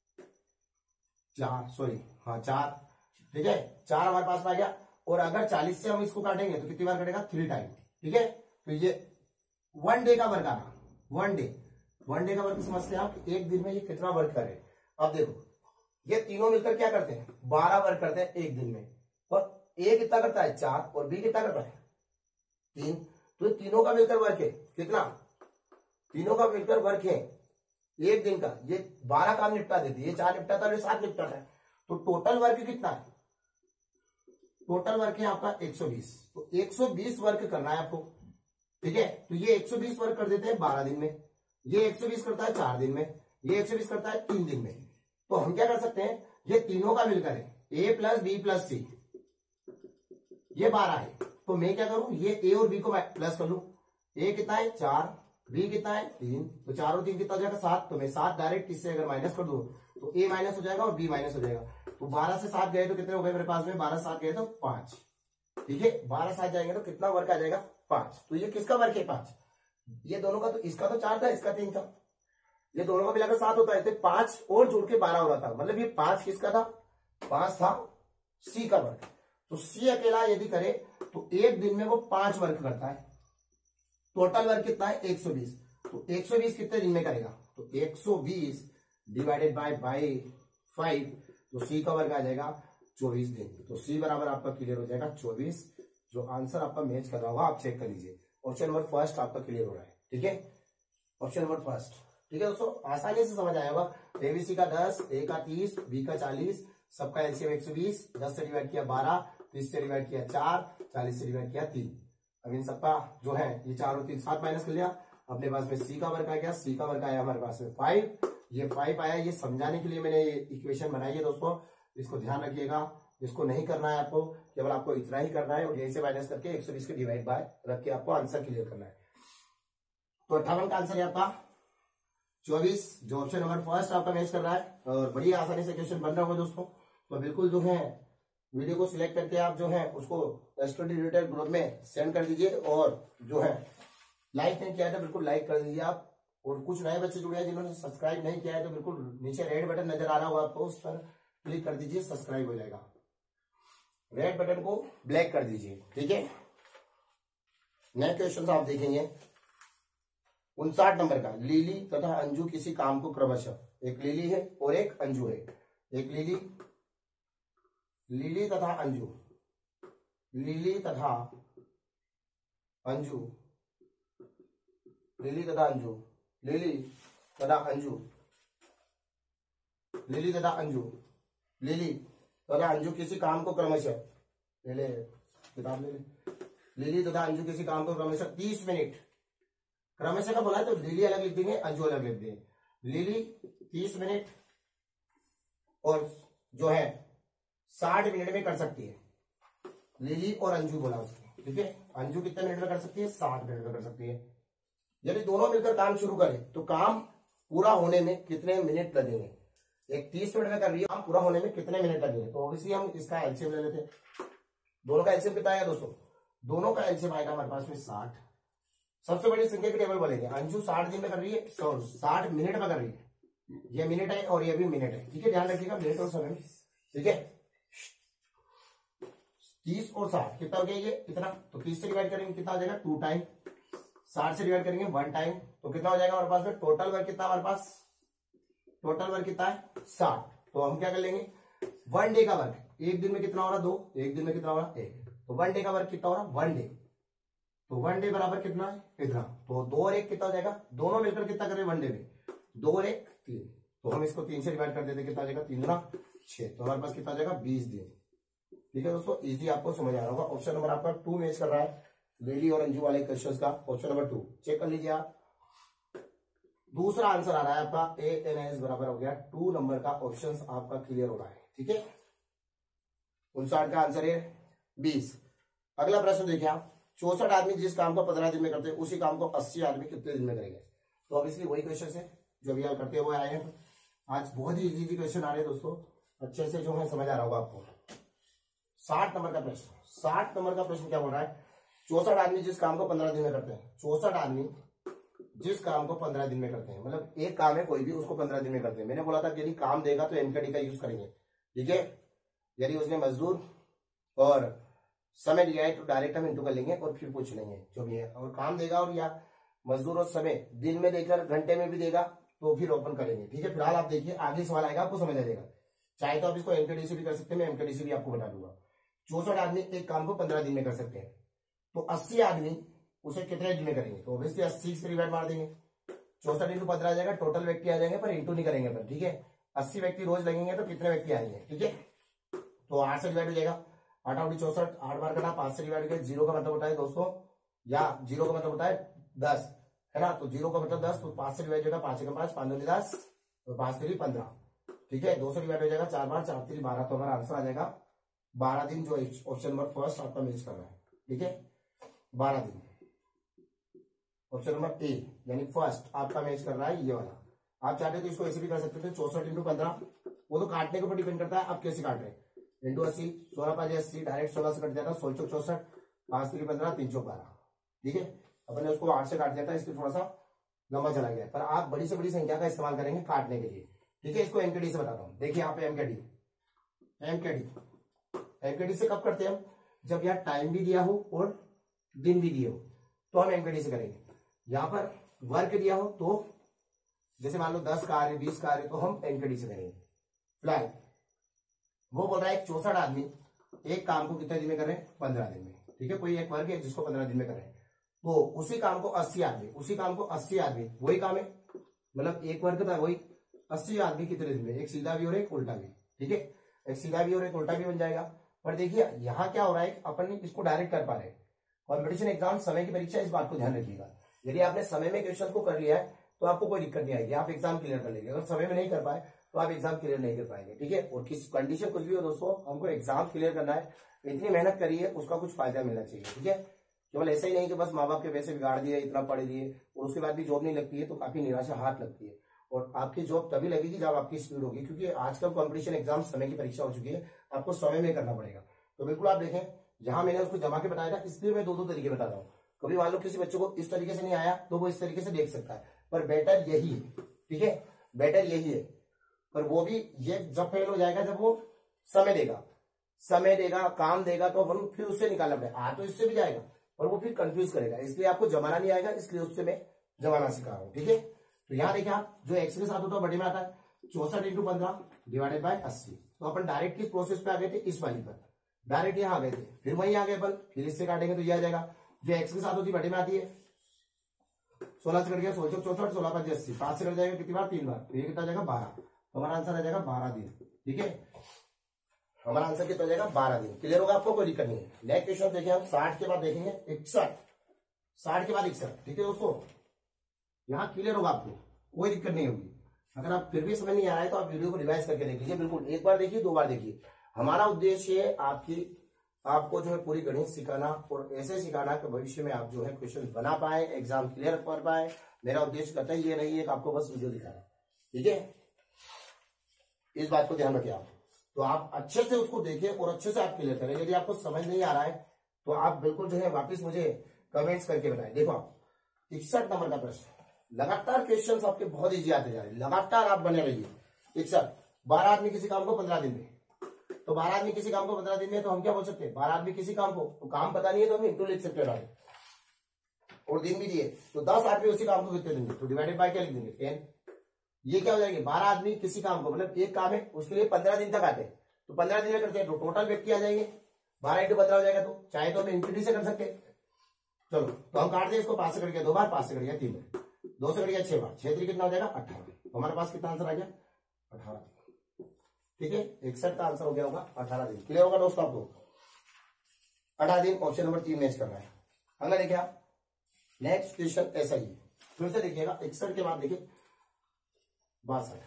चार, सॉरी हाँ चार। ठीक है, चार हमारे पास आ गया। और अगर चालीस से हम इसको काटेंगे तो कितनी बार कटेगा, थ्री टाइम। ठीक है, तो ये वन डे का वर्क आ रहा, वन डे, वन डे का वर्क समझते हैं आप, एक दिन में ये कितना वर्क करे। अब देखो ये तीनों मिलकर क्या करते हैं, बारह वर्क करते हैं एक दिन में, और ए कितना करता है, चार, और बी कितना करता है, तीन। तो तीनों का मिलकर वर्क है कितना, तीनों का मिलकर वर्क है एक दिन का, ये बारह काम निपटा देती है, ये चार निपटाता है, ये सात निपटाता है। तो टोटल वर्क कितना है, टोटल वर्क है आपका एक सौ बीस। तो एक सौ बीस वर्क करना है आपको। ठीक है, तो ये एक सौ बीस वर्क कर देते हैं बारह दिन में, ये एक सौ बीस करता है चार दिन में, ये एक सौ बीस करता है तीन दिन में। तो हम क्या कर सकते हैं, ये तीनों का मिलकर है, A plus B plus C, ये बारह है। तो मैं क्या करूं, ये ए और बी को प्लस कर लूं। ए कितना है, चार, बी कितना है, तीन, तो चार और तीन कितना हो जाएगा, सात। तो मैं सात डायरेक्ट इससे अगर माइनस कर दूं तो ए माइनस हो जाएगा और बी माइनस हो जाएगा। तो बारह से सात गए तो कितने हो गए मेरे पास में, बारह सात गए तो पांच। ठीक है, बारह सात जाएंगे तो कितना वर्क आ जाएगा, पांच। तो ये किसका वर्क है, पांच। ये दोनों का, तो इसका तो चार था, इसका तीन था, ये दोनों का मिलाकर सात होता है, तो पांच और जोड़ के बारह हो रहा था, मतलब ये पांच किसका था, पांच था सी का वर्क। तो सी अकेला यदि करे तो एक दिन में वो पांच वर्क करता है। टोटल वर्क कितना है, एक सौ बीस। तो एक सौ बीस कितने दिन में करेगा, तो एक सौ बीस डिवाइडेड बाय बाई फाइव, तो सी का वर्क आ जाएगा चौबीस दिन। तो सी बराबर आपका क्लियर हो जाएगा चौबीस। जो आंसर आपका मैच कर रहा होगा आप चेक कर लीजिए। ऑप्शन नंबर फर्स्ट आपका क्लियर हो रहा है। ठीक है, ऑप्शन नंबर फर्स्ट। ठीक है दोस्तों, आसानी से समझ आया होगा। एबीसी का दस, ए का तीस, बी का चालीस, सबका एलसीएम एक सौ बीस, दस से डिवाइड किया बारह, तीस से डिवाइड किया चार, चालीस से डिवाइड किया तीन। अब इन सबका जो है ये चार और तीन सात माइनस कर लिया, अपने पास में सी का वर्क आ गया, सी का वर्क आया हमारे पास में फाइव, ये फाइव आया। ये समझाने के लिए मैंने ये इक्वेशन बनाई है दोस्तों, इसको ध्यान रखिएगा। इसको नहीं करना है आपको, केवल आपको इतना ही करना है और यहीं से माइनस करके एक सौ बीस के डिवाइड बाय रख के आपको आंसर क्लियर करना है। तो अट्ठावन का आंसर है आपका चौबीस, जो ऑप्शन नंबर फर्स्ट आपका मैच कर रहा है। और बड़ी आसानी से क्वेश्चन बन रहा होगा दोस्तों। तो बिल्कुल जो है वीडियो को सिलेक्ट करके आप जो है उसको स्टडी डिटेल ग्रुप में सेंड कर दीजिए, और जो है लाइक नहीं किया है तो बिल्कुल लाइक कर दीजिए आप। और कुछ नए बच्चे जुड़े हैं जिन्होंने सब्सक्राइब नहीं किया है तो बिल्कुल नीचे रेड बटन नजर आ रहा होगा आपको, उस पर क्लिक कर दीजिए, सब्सक्राइब हो जाएगा। रेड बटन को ब्लैक कर दीजिए। ठीक है, नए क्वेश्चन आप देखेंगे। उनसाठ नंबर का, लीली तथा अंजू किसी काम को क्रमशः, एक लीली है और एक अंजू है, एक लीली लीली तथा अंजू, लीली तथा अंजू, लीली तथा अंजू, लीली तथा अंजू, लीली तथा अंजू, लीली तथा अंजू किसी काम को क्रमशः, ले ले किताब ले ले, लीली तथा अंजू किसी काम को क्रमशः तीस मिनट, क्रमशः का बोला है तो लीली अलग लिख देंगे, अंजू अलग लिख देंगे। लीली तीस मिनट और जो है साठ मिनट में कर सकती है, लीली और अंजू बोला उसने। ठीक है, अंजू कितने मिनट में कर सकती है, साठ मिनट में कर सकती है। यदि दोनों मिलकर काम शुरू करें तो काम पूरा होने में कितने मिनट लगेंगे। एक तीस मिनट में कर रही है, काम पूरा होने में कितने मिनट लगेंगे। तो ऑब्वियसली हम इसका एलसीएम ले लेते हैं। दोनों का एलसीएम कितना आएगा दोस्तों, दोनों का एलसीएम आएगा हमारे पास में साठ। सबसे बड़ी संख्या की टेबल बोलेंगे, अंजू साठ दिन में कर रही है, सौ साठ मिनट में कर रही है, ये मिनट है और ये भी मिनट है। ठीक है, ध्यान रखिएगा मिनट और समय। ठीक है, तीस और साठ कितना हो गया, ये इतना। तो तीस से डिवाइड करेंगे कितना हो जाएगा, टू टाइम। साठ से डिवाइड करेंगे वन टाइम, तो कितना हो जाएगा हमारे पास में, टोटल वर्क कितना हमारे पास, टोटल वर्क कितना है, साठ। तो हम क्या कर लेंगे, वन डे का वर्क, एक दिन में कितना हो रहा, दो, एक दिन में कितना हो रहा, एक। तो वन डे का वर्क कितना हो रहा, वन डे। तो वन डे बराबर कितना है, इतना। तो दो और एक कितना हो जाएगा, दोनों मिलकर कितना करें वन डे में, दो और एक तीन, तो हम इसको तीन से डिवाइड कर देते, कितना हो जाएगा, तीन गुना छह, तो हमारे पास कितना हो जाएगा, बीस दिन। ठीक है दोस्तों, इजी आपको समझ आ रहा होगा। ऑप्शन नंबर आपका टू मैच कर रहा है रेली और अंजू वाले क्वेश्चन का, ऑप्शन नंबर टू चेक कर लीजिए आप। दूसरा आंसर आ रहा है आपका ए एन एस बराबर हो गया टू नंबर का, ऑप्शन आपका क्लियर हो रहा है। ठीक है, उनसाठ का आंसर है बीस। अगला प्रश्न देखिए आप, चौसठ आदमी जिस काम को पंद्रह दिन में करते हैं उसी काम को अस्सी आदमी कितने दिन में करेंगे। तो ऑब्वियसली वही क्वेश्चन है जो अभी आप करते हैं वो आए हैं। आज बहुत ही इजी इजी क्वेश्चन आ रहे हैं दोस्तों, अच्छे से जो है समझ आ रहा होगा आपको। साठ नंबर का प्रश्न, साठ नंबर का प्रश्न क्या बोल रहा है, चौसठ आदमी जिस काम को पंद्रह दिन में करते हैं, चौसठ आदमी जिस काम को पंद्रह दिन में करते हैं, मतलब एक काम है कोई भी, उसको पंद्रह दिन में करते हैं। मैंने बोला था यदि काम देगा तो एमकेडी का यूज करेंगे। ठीक है, यदि उसने मजदूर और समय दिया है तो डायरेक्ट हम इंटू कर लेंगे और फिर पूछ लेंगे जो भी है। और काम देगा और या मजदूर और समय दिन में देकर घंटे में भी देगा तो फिर ओपन करेंगे। ठीक है, फिलहाल आप देखिए आगे सवाल आएगा आपको समझ आ जाएगा। चाहे तो आप इसको एमकेडी से भी कर सकते हैं, मैं एमकेडी से भी आपको बता दूंगा। चौसठ आदमी एक काम को पंद्रह दिन में कर सकते हैं, तो अस्सी आदमी उसे कितने दिन में करेंगे, तो ऑब्वियसली अस्सी से डिवाइड मार देंगे, चौसठ इंटू पंद्रह आ जाएगा, टोटल व्यक्ति आ जाएंगे पर इंटू नहीं करेंगे पर। ठीक है, अस्सी व्यक्ति रोज लगेंगे तो कितने व्यक्ति आएंगे। ठीक है, तो आठ से डिवाइड हो जाएगा, आठ आठ चौसठ, आठ बार करना, पांच से डिवाइड कर, जीरो का मतलब होता है दोस्तों, या जीरो का मतलब होता है दस, है ना, तो जीरो का मतलब दस, तो पांच से डिवाइड होगा, पांच का पांच, पांच दो दस, तो पांच तीन पंद्रह। ठीक है, दो से डिवाइड हो जाएगा चार बार, चार तीन बारह, तो हमारा आंसर आ जाएगा बारह दिन, जो ऑप्शन नंबर फर्स्ट आपका मैच कर रहा है। ठीक है, बारह दिन ऑप्शन नंबर ए यानी फर्स्ट आपका मैच कर रहा है ये वाला। आप चाहते तो इसको ऐसे भी कर सकते थे, चौसठ इंटू पंद्रह, वो तो काटने के ऊपर डिपेंड करता है आप कैसे काट रहे हैं, इंटू अस्सी, सोलह पांच अस्सी, डायरेक्ट सोलह से कट जाता है, सोलह चौक चौसठ, पांच तीन पंद्रह, तीन चौक बारह। ठीक है, अपन ने उसको आठ से काट दिया था इसलिए थोड़ा सा लंबा चला गया, पर आप बड़ी से बड़ी संख्या का इस्तेमाल करेंगे काटने के लिए। ठीक है, इसको एमकेडी से बताता हूँ। देखिए यहाँ पे एमकेडी, एमकेडी एमकेडी से कब करते हैं हम, जब यहाँ टाइम भी दिया हो और दिन भी दिया हो तो हम एमकेडी से करेंगे। यहाँ पर वर्क दिया हो तो जैसे मान लो दस कार्य बीस कार्य तो हम एमकेडी से करेंगे। फिलहाल वो बोल रहा है चौसठ आदमी एक काम को कितने दिन में कर रहे हैं, पंद्रह दिन में। ठीक है, कोई एक वर्ग है जिसको पंद्रह दिन में कर रहे हैं, तो उसी काम को अस्सी आदमी उसी काम को अस्सी आदमी वही काम है, मतलब एक वर्ग था वही, अस्सी आदमी कितने दिन में, एक सीधा भी और एक उल्टा भी। ठीक है, एक सीधा भी और एक उल्टा भी बन जाएगा। पर देखिए यहाँ क्या हो रहा है, अपन इसको डायरेक्ट कर पा रहे हैं। कॉम्पिटिशन एग्जाम समय की परीक्षा, इस बात को ध्यान रखिएगा। यदि आपने समय में क्वेश्चन को कर लिया है तो आपको कोई दिक्कत नहीं आएगी, आप एग्जाम क्लियर कर लेंगे। अगर समय में नहीं कर पाए तो आप एग्जाम क्लियर नहीं कर पाएंगे। ठीक है, और किस कंडीशन कुछ भी हो दोस्तों, हमको एग्जाम क्लियर करना है, इतनी मेहनत करिए उसका कुछ फायदा मिलना चाहिए। ठीक है, केवल ऐसा ही नहीं कि बस माँ बाप के पैसे बिगाड़ दिए, इतना पढ़ दिए और उसके बाद भी जॉब नहीं लगती है तो काफी निराशा हाथ लगती है। और आपकी जॉब तभी लगेगी जब आपकी स्पीड होगी, क्योंकि आजकल कॉम्पिटिशन एग्जाम समय की परीक्षा हो चुकी है, आपको समय में करना पड़ेगा। तो बिल्कुल आप देखें, यहाँ मैंने उसको जमा के बताया था, इसलिए मैं दो दो तरीके बताता हूँ। कभी मान लो किसी बच्चे को इस तरीके से नहीं आया तो वो इस तरीके से देख सकता है, पर बेटर यही है। ठीक है, बेटर यही है, पर वो भी ये जब फेल हो जाएगा जब वो समय देगा, समय देगा काम देगा तो हम फिर उससे निकालना पड़ेगा। आ तो इससे भी जाएगा और वो फिर कंफ्यूज करेगा, इसलिए आपको जमाना नहीं आएगा, इसलिए उससे मैं जमाना सिखा रहा हूँ। ठीक है, तो यहाँ देखिए आप, जो एक्स के साथ होता है बड़े में आता है, चौसठ इंटू पंद्रह डिवाइडेड बाय अस्सी। तो अपन डायरेक्ट किस प्रोसेस पे आ गए थे, इस वाली पर डायरेक्ट यहाँ आ गए थे, फिर वहीं आ गए अपन, फिर इससे काटेंगे तो ये आ जाएगा। जो एक्स के साथ होती है बड़े में आती है, सोलह से कट गया, सोलह चौसठ, सोलह पांच अस्सी, पांच से कट जाएगा कितनी बार, तीन बार, तो ये कितना जाएगा बारह, हमारा आंसर आ जाएगा बारह दिन। ठीक है, हमारा आंसर कितना जाएगा बारह दिन। क्लियर होगा आपको, कोई दिक्कत नहीं है। नेक्स्ट क्वेश्चन देखिए हम, साठ के बाद देखेंगे इकसठ, साठ के बाद इकसठ। ठीक है दोस्तों, यहाँ क्लियर होगा आपको, कोई दिक्कत नहीं होगी। अगर आप फिर भी समझ नहीं आ रहा है तो आप वीडियो को रिवाइज करके देख लीजिए, बिल्कुल एक बार देखिए दो बार देखिए। हमारा उद्देश्य है आपकी आपको जो है पूरी गणित सिखाना और ऐसे सिखाना कि भविष्य में आप जो है क्वेश्चन बना पाए, एग्जाम क्लियर कर पाए। मेरा उद्देश्य कहता है ये नहीं है कि आपको बस वीडियो दिखाना। ठीक है, इस बात को ध्यान रखिए आप। तो आप अच्छे से उसको देखें और अच्छे से आप क्लियर करें। यदि आपको समझ नहीं आ रहा है तो आप बिल्कुल जो है वापस मुझे कमेंट्स करके बताएं। देखो आप, इकसठ नंबर का प्रश्न, लगातार क्वेश्चंस आपके बहुत इजी आते जा रहे हैं, लगातार आप बने रहिए। इकसठ, बारह आदमी किसी काम को पंद्रह दिन में, तो बारह आदमी किसी काम को पंद्रह दिन में, तो हम क्या बोल सकते हैं, बारह आदमी किसी काम को, तो काम पता नहीं है तो हम इंटू लिख सकते हैं, और दिन भी दिए तो दस आदमी उसी काम को कितने देंगे, तो डिवाइडेड बाय क्या लिख देंगे, टेन। ये क्या हो जाएगी, बारह आदमी किसी काम को, मतलब एक काम है उसके लिए पंद्रह दिन तक आते हैं, तो पंद्रह दिन में करते हैं तो टोटल व्यक्ति आ जाएंगे, बारह इंटू पंद्रह हो जाएगा। तो चाहे तो हम इंटू डी से कर सकते हैं, चलो तो हम काट दें इसको, पांच से कट गया दो बार, पांच से कट गया तीन बार, दो से कट गया छह बार, छह तीन कितना हो जाएगा अठारह। तो हमारे पास कितना आंसर आ गया अठारह दिन। ठीक है, इकसठ का आंसर हो गया होगा अठारह दिन। क्लियर होगा दोस्तों आपको? अठारह दिन ऑप्शन नंबर तीन मैच कर रहा है। अगला देखिए आप, नेक्स्ट क्वेश्चन ऐसा ही फिर से देखिएगा, इकसठ के बाद देखिए बासठ,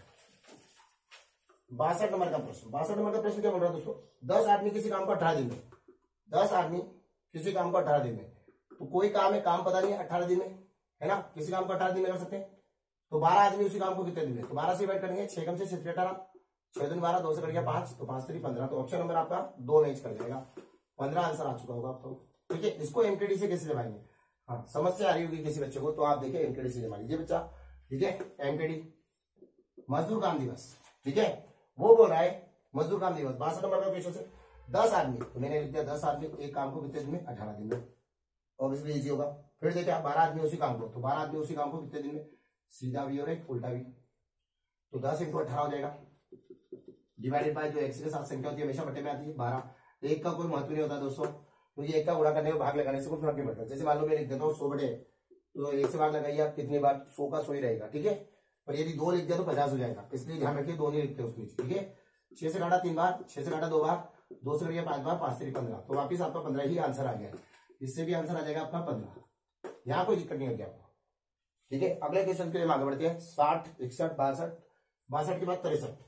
बासठ नंबर का प्रश्न। बासठ नंबर का प्रश्न क्या बोल रहा है दोस्तों, दस आदमी किसी काम को अठारह दिन में, दस आदमी किसी काम को अठारह दिन में, तो कोई काम है, काम पता नहीं है अठारह दिन में, है ना, किसी काम को अठारह दिन में कर सकते हैं। तो बारह आदमी उसी काम को कितने दिन में, तो बारह से डिवाइड करेंगे, छह कम से छह अठारह, छह दिन बारह, दो से कट गया पांच, तो पांच तीन पंद्रह, तो ऑप्शन नंबर आपका दो मैच कर जाएगा, पंद्रह आंसर आ चुका होगा आपको। ठीक है, इसको एमकेडी से कैसे जमाएंगे, हाँ समस्या आ रही होगी किसी बच्चे को, तो आप देखिए एमकेडी से जमा लीजिए बच्चा। ठीक है, एमकेडी मजदूर काम दिवस, ठीक है, वो बोल रहा है मजदूर काम दिवस, बासठ नंबर का क्वेश्चन से दस आदमी, तो मैंने लिख दिया दस आदमी एक काम को कितने दिन में, अठारह दिन में, ऑब्वियसली इजी होगा। फिर देखिए आप बारह आदमी उसी काम को, तो बारह आदमी उसी काम को कितने दिन में, सीधा भी और एक उल्टा भी, तो दस इंटू अठारह हो जाएगा, डिवाइडेड बाय जो एक्स के साथ संख्या होती है हमेशा बटे में आती है बारह। एक का कोई महत्व नहीं होता दोस्तों, तो ये एक का गुणा करने में भाग लगाने से कोई फर्क नहीं पड़ता। जैसे मान लो मैं लिख देता हूँ सौ बटे, तो एक से भाग लगाइए आप कितनी बार, सौ का सौ ही रहेगा। ठीक है, पर यदि दो लिख दिया तो पचास हो जाएगा, इसलिए ध्यान रखिए दो नहीं लिखते उसमें। ठीक है, छह से काटा तीन बार, छह से काटा दो बार, दो से कटिया पांच बार, पांच से पंद्रह, तो वापिस आपका पंद्रह ही आंसर आ गया है। इससे भी आंसर आ जाएगा आपका पंद्रह, यहाँ कोई दिक्कत नहीं होगी आपको। ठीक है, अगले क्वेश्चन के लिए आगे बढ़ते हैं। साठ, इकसठ, बासठ, बासठ के बाद तिरसठ,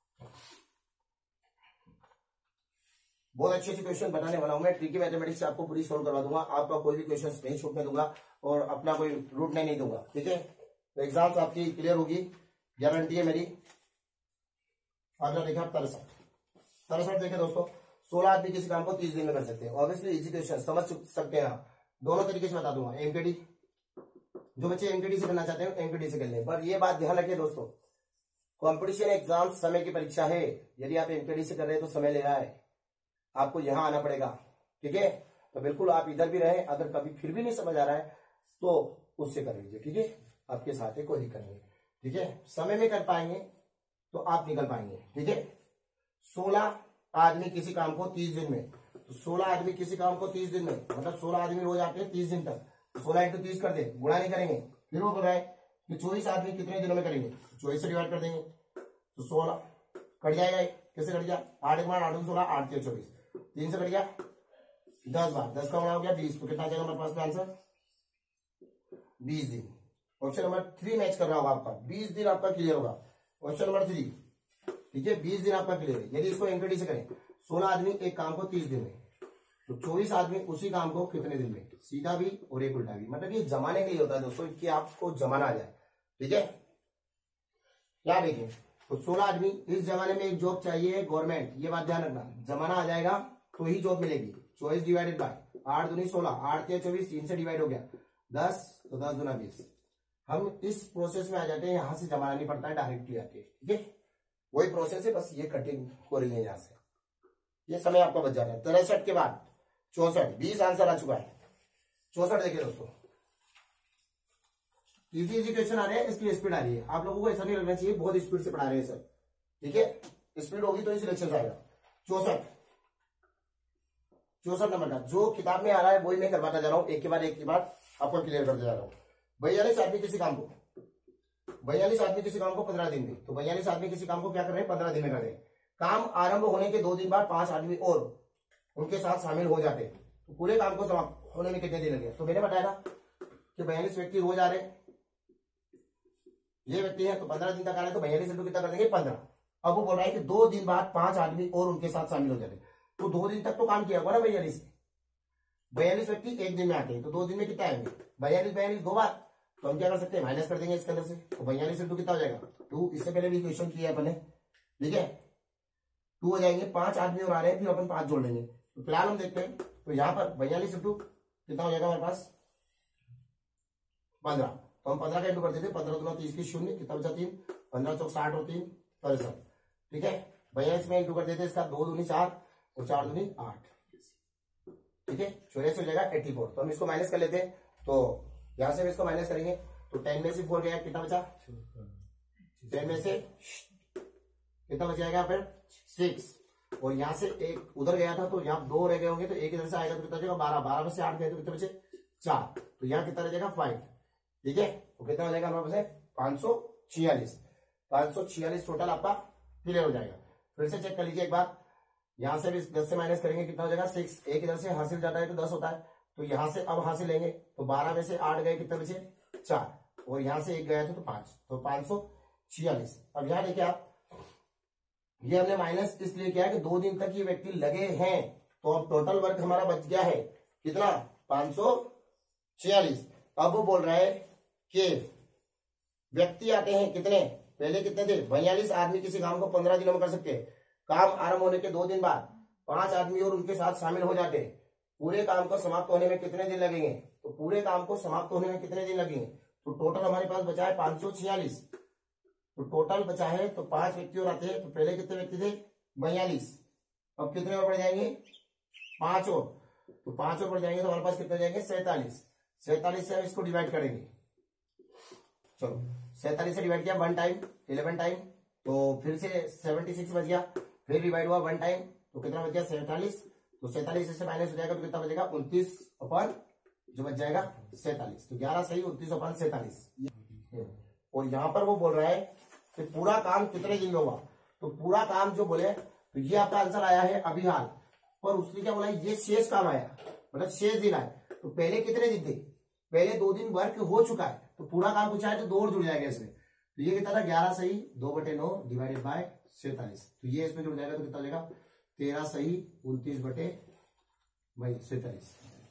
बहुत अच्छे अच्छे क्वेश्चन बनाने वाला हूं मैं, ट्रिकी मैथमेटिक्स से आपको पूरी सोल्व करवा दूंगा, आपका कोई भी क्वेश्चन नहीं छूटने दूंगा और अपना कोई रूट नहीं, नहीं दूंगा। ठीक है, तो एग्जाम्स आपकी क्लियर होगी, गारंटी है मेरी। अगला देखिए आप तिरसठ, तिरसठ देखिए दोस्तों, सोलह आदमी किसी काम को तीस दिन में कर सकते हैं, ऑब्वियसली इजी क्वेश्चन समझ सकते हैं आप, दोनों तरीके से बता दूंगा। एमकेडी, जो बच्चे एमकेडी से करना चाहते हैं एमकेडी से कर लें, पर ये बात ध्यान रखिए दोस्तों, कॉम्पिटिशन एग्जाम समय की परीक्षा है, यदि आप एमकेडी से कर रहे हैं तो समय ले रहा है, आपको यहां आना पड़ेगा। ठीक है, तो बिल्कुल आप इधर भी रहे, अगर कभी फिर भी नहीं समझ आ रहा है तो उससे कर लीजिए। ठीक है, आपके साथ है, कोई दिक्कत नहीं। ठीक है, समय में कर पाएंगे तो आप निकल पाएंगे। ठीक है, सोलह आदमी किसी काम को तीस दिन में, तो सोलह आदमी किसी काम को तीस दिन में, मतलब सोलह आदमी रोज आते हैं तीस दिन तक, तो सोलह इंटू तीस कर दे, गुणा नहीं करेंगे। फिर वो बोल रहा है कि चौबीस आदमी कितने दिनों में करेंगे, चौबीस से डिवाइड कर देंगे, तो सोलह कट जाएगा, कैसे कट गया, आठ एक बार आठ सोलह, आठ तीन चौबीस, तीन से कट गया दस बार, दस का गुणा हो गया बीस, तो कितना आ जाएगा हमारे पास में आंसर, बीस दिन। ऑप्शन नंबर थ्री मैच कर रहा होगा आपका, बीस दिन आपका क्लियर होगा, ऑप्शन नंबर थ्री। ठीक है, बीस दिन आपका क्लियर है। यदि इसको एमकेडी से करें, सोलह आदमी एक काम को तीस दिन में, तो चौबीस आदमी उसी काम को कितने दिन में, सीधा भी और एक उल्टा भी, मतलब ये जमाने के लिए होता है दोस्तों, कि आपको जमाना आ जाए। ठीक है, क्या देखिए, तो सोलह आदमी, इस जमाने में एक जॉब चाहिए गवर्नमेंट, ये बात ध्यान रखना, जमाना आ जाएगा तो ही जॉब मिलेगी। चौबीस डिवाइडेड बाय आठ दूनी सोलह, आठ या चौबीस, तीन से डिवाइड हो गया दस, तो दस दूना बीस। हम इस प्रोसेस में आ जाते हैं, यहां से जमाना नहीं पड़ता है, डायरेक्टली आते हैं। ठीक है, वही प्रोसेस है, बस ये कटिंग हो रही है यहाँ से, ये समय आपका बच जाता है। तिरसठ के बाद चौसठ, बीस आंसर आ चुका है। चौसठ देखिए दोस्तों, इजी इजी क्वेश्चन आ रहे हैं, इसकी स्पीड आ रही है, आप लोगों को ऐसा नहीं लगना चाहिए बहुत स्पीड से पढ़ा रहे हैं सर। ठीक है, स्पीड होगी तो ही सिलेक्शन आएगा। चौसठ, चौसठ नंबर का जो किताब में आ रहा है वही मैं करवाता जा रहा हूँ, एक के बाद एक के बाद आपको क्लियर करते जा रहा हूँ। बयालीस आदमी किसी काम को, बयालीस आदमी किसी काम को पंद्रह दिन में, तो बयालीस आदमी किसी काम को क्या कर रहे हैं, पंद्रह दिन में कर रहे हैं। काम आरंभ होने के दो दिन बाद पांच आदमी और उनके साथ शामिल हो जाते हैं, तो पूरे काम को समाप्त होने में कितने दिन लगे, तो मैंने बताया कि बयालीस व्यक्ति रोज आ रहे हैं, ये व्यक्ति है तो पंद्रह दिन तक आ रहे हैं, तो बयालीस इंटू कितना कर देंगे, पंद्रह। अब वो बोल रहा है कि दो दिन बाद पांच आदमी और उनके साथ शामिल हो जाते हैं, तो दो दिन तक तो काम किया होगा ना बयालीस, बयालीस व्यक्ति एक दिन में आते हैं, तो दो दिन में कितना आएंगे, बयालीस बयालीस दो बार, तो हम क्या कर सकते हैं, माइनस कर देंगे इसके अंदर से, तो बयालीस इंटू कितना हो जाएगा, टू। इससे पहले भी क्वेश्चन किया है अपने, ठीक है, टू हो जाएंगे, पांच आदमी और आ रहे हैं, फिर अपन पांच जोड़ लेंगे। तो फिलहाल हम देखते हैं, तो यहाँ पर बयालीस इंटू कितना हो जाएगा हमारे पास, पंद्रह, तो हम पंद्रह का इंटू कर देते, पंद्रह दूना तीस की शून्य, कितना बचा तीन, पंद्रह चौक साठ और तीन तिरसठ। ठीक है, बयालीस में इंटू कर देते इसका, दो दूनी चार और चार दूनी आठ, ठीक है, चौरासी हो जाएगा एट्टी फोर। तो हम इसको माइनस कर लेते हैं, तो यहां से हम इसको माइनस करेंगे, तो टेन में से फोर गया, कितना बचा, टेन में से कितना बच जाएगा फिर सिक्स, और यहाँ से एक उधर गया था तो यहाँ दो रह गए होंगे, तो एक इधर से आएगा तो कितना बचेगा, बारह, बारह में से आठ गए तो कितने बचे चार, तो यहाँ कितना रह जाएगा फाइव। ठीक है, तो कितना हो जाएगा हमारे पास पांच सौ छियालीस। पांच सौ छियालीस टोटल आपका क्लियर हो जाएगा। फिर से चेक कर लीजिए एक बार, यहां से भी दस से माइनस करेंगे कितना हो जाएगा सिक्स। एक इधर से हासिल जाता है तो दस होता है, तो यहां से अब हासिल लेंगे तो बारह में से आठ गए, कितना बचे चार, और यहां से एक गया था तो पांच, तो पांच सौ छियालीस। अब यहां देखिए आप, ये हमने माइनस इसलिए किया कि दो दिन तक ये व्यक्ति लगे हैं, तो अब टोटल वर्क हमारा बच गया है कितना पांच सौ छियालीस। अब वो बोल रहा है कि व्यक्ति आते हैं कितने, पहले कितने थे बयालीस आदमी किसी काम को पंद्रह दिनों में कर सकते हैं। काम आरंभ होने के दो दिन बाद पांच आदमी और उनके साथ शामिल हो जाते हैं। पूरे काम को समाप्त होने में कितने दिन लगेंगे, तो पूरे काम को समाप्त होने में कितने दिन लगेंगे, तो टोटल हमारे पास बचा है पांच सौ छियालीस। तो टोटल बचा है तो पांच व्यक्ति और आते हैं, तो पहले कितने व्यक्ति थे बयालीस, अब कितने और बढ़ जाएंगे पांच और, तो पांच और बढ़ जाएंगे तो हमारे पास कितने जाएंगे सैंतालीस। सैंतालीस से हम इसको डिवाइड करेंगे, चलो सैंतालीस से डिवाइड किया वन टाइम इलेवन टाइम, तो फिर से सेवेंटी सिक्स बच गया, फिर डिवाइड हुआ वन टाइम तो कितना बच गया सैंतालीस, तो सैंतालीस से माइनस हो जाएगा तो कितना बचेगा उनतीस अपन जो बच जाएगा सैंतालीस। तो ग्यारह सही उनतीस अपन सैंतालीस। और यहाँ पर वो बोल रहा है कि पूरा काम कितने दिन में हुआ, तो पूरा काम जो बोले तो ये आपका आंसर आया है अभी हाल, पर उसने क्या बोला ये शेष काम आया, मतलब शेष दिन आए। तो पहले कितने दिन थे, पहले दो दिन वर्क हो चुका है, तो पूरा काम पूछा है तो दो और जुड़ जाएगा इसमें, तो ये कितना था ग्यारह सही दो बटे नौ डिवाइडेड बाय सैंतालीस, तो ये इसमें जुड़ जाएगा तो कितना हो जाएगा तेरह सही उनतीस बटे भाई सैंतालीस।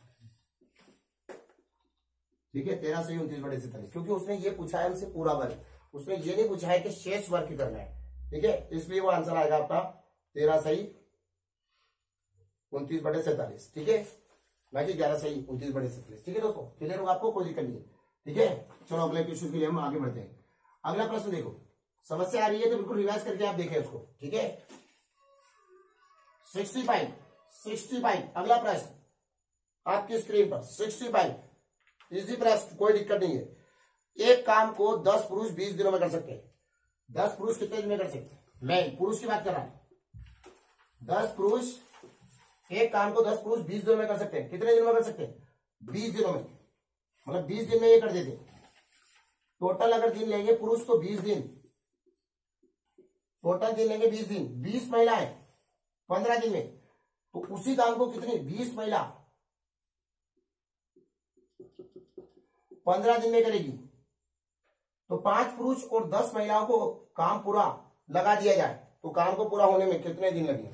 ठीक है, तेरह सही उनतीस बटे सैंतालीस, क्योंकि उसने ये पूछा है हमसे पूरा वर्क, उसने ये नहीं पूछा है कि शेष वर्क करना है। ठीक है, इसलिए वो आंसर आएगा आपका तेरह सही उनतीस बटे सैंतालीस। ठीक है, ना कि ग्यारह सही उनतीस बटे सैंतालीस। ठीक है दोस्तों, क्लियर होगा आपको, कोई दिक्कत नहीं है। ठीक है, चलो अगले क्वेश्चन के लिए हम आगे बढ़ते हैं। अगला प्रश्न देखो, समस्या आ रही है तो बिल्कुल रिवाइज करके आप देखें उसको। ठीक है, सिक्सटी फाइव सिक्सटी फाइव अगला प्रश्न आपकी स्क्रीन पर सिक्सटी फाइव इजी प्रश्न, कोई दिक्कत नहीं है। एक काम को दस पुरुष बीस दिनों में कर सकते हैं। दस पुरुष कितने दिन में कर सकते हैं, मैं पुरुष की बात कर रहा हूं। दस पुरुष एक काम को दस पुरुष बीस दिनों में कर सकते हैं। कितने दिनों में कर सकते हैं, बीस दिनों में, मतलब बीस दिन में ये कर देते हैं। टोटल अगर दिन लेंगे पुरुष तो बीस दिन, टोटल दिन लेंगे बीस दिन, बीस महिलाएं पंद्रह दिन में, तो उसी काम को कितनी बीस महिला पंद्रह दिन में करेगी। तो पांच पुरुष और दस महिलाओं को काम पूरा लगा दिया जाए तो काम को पूरा होने में कितने दिन लगेंगे।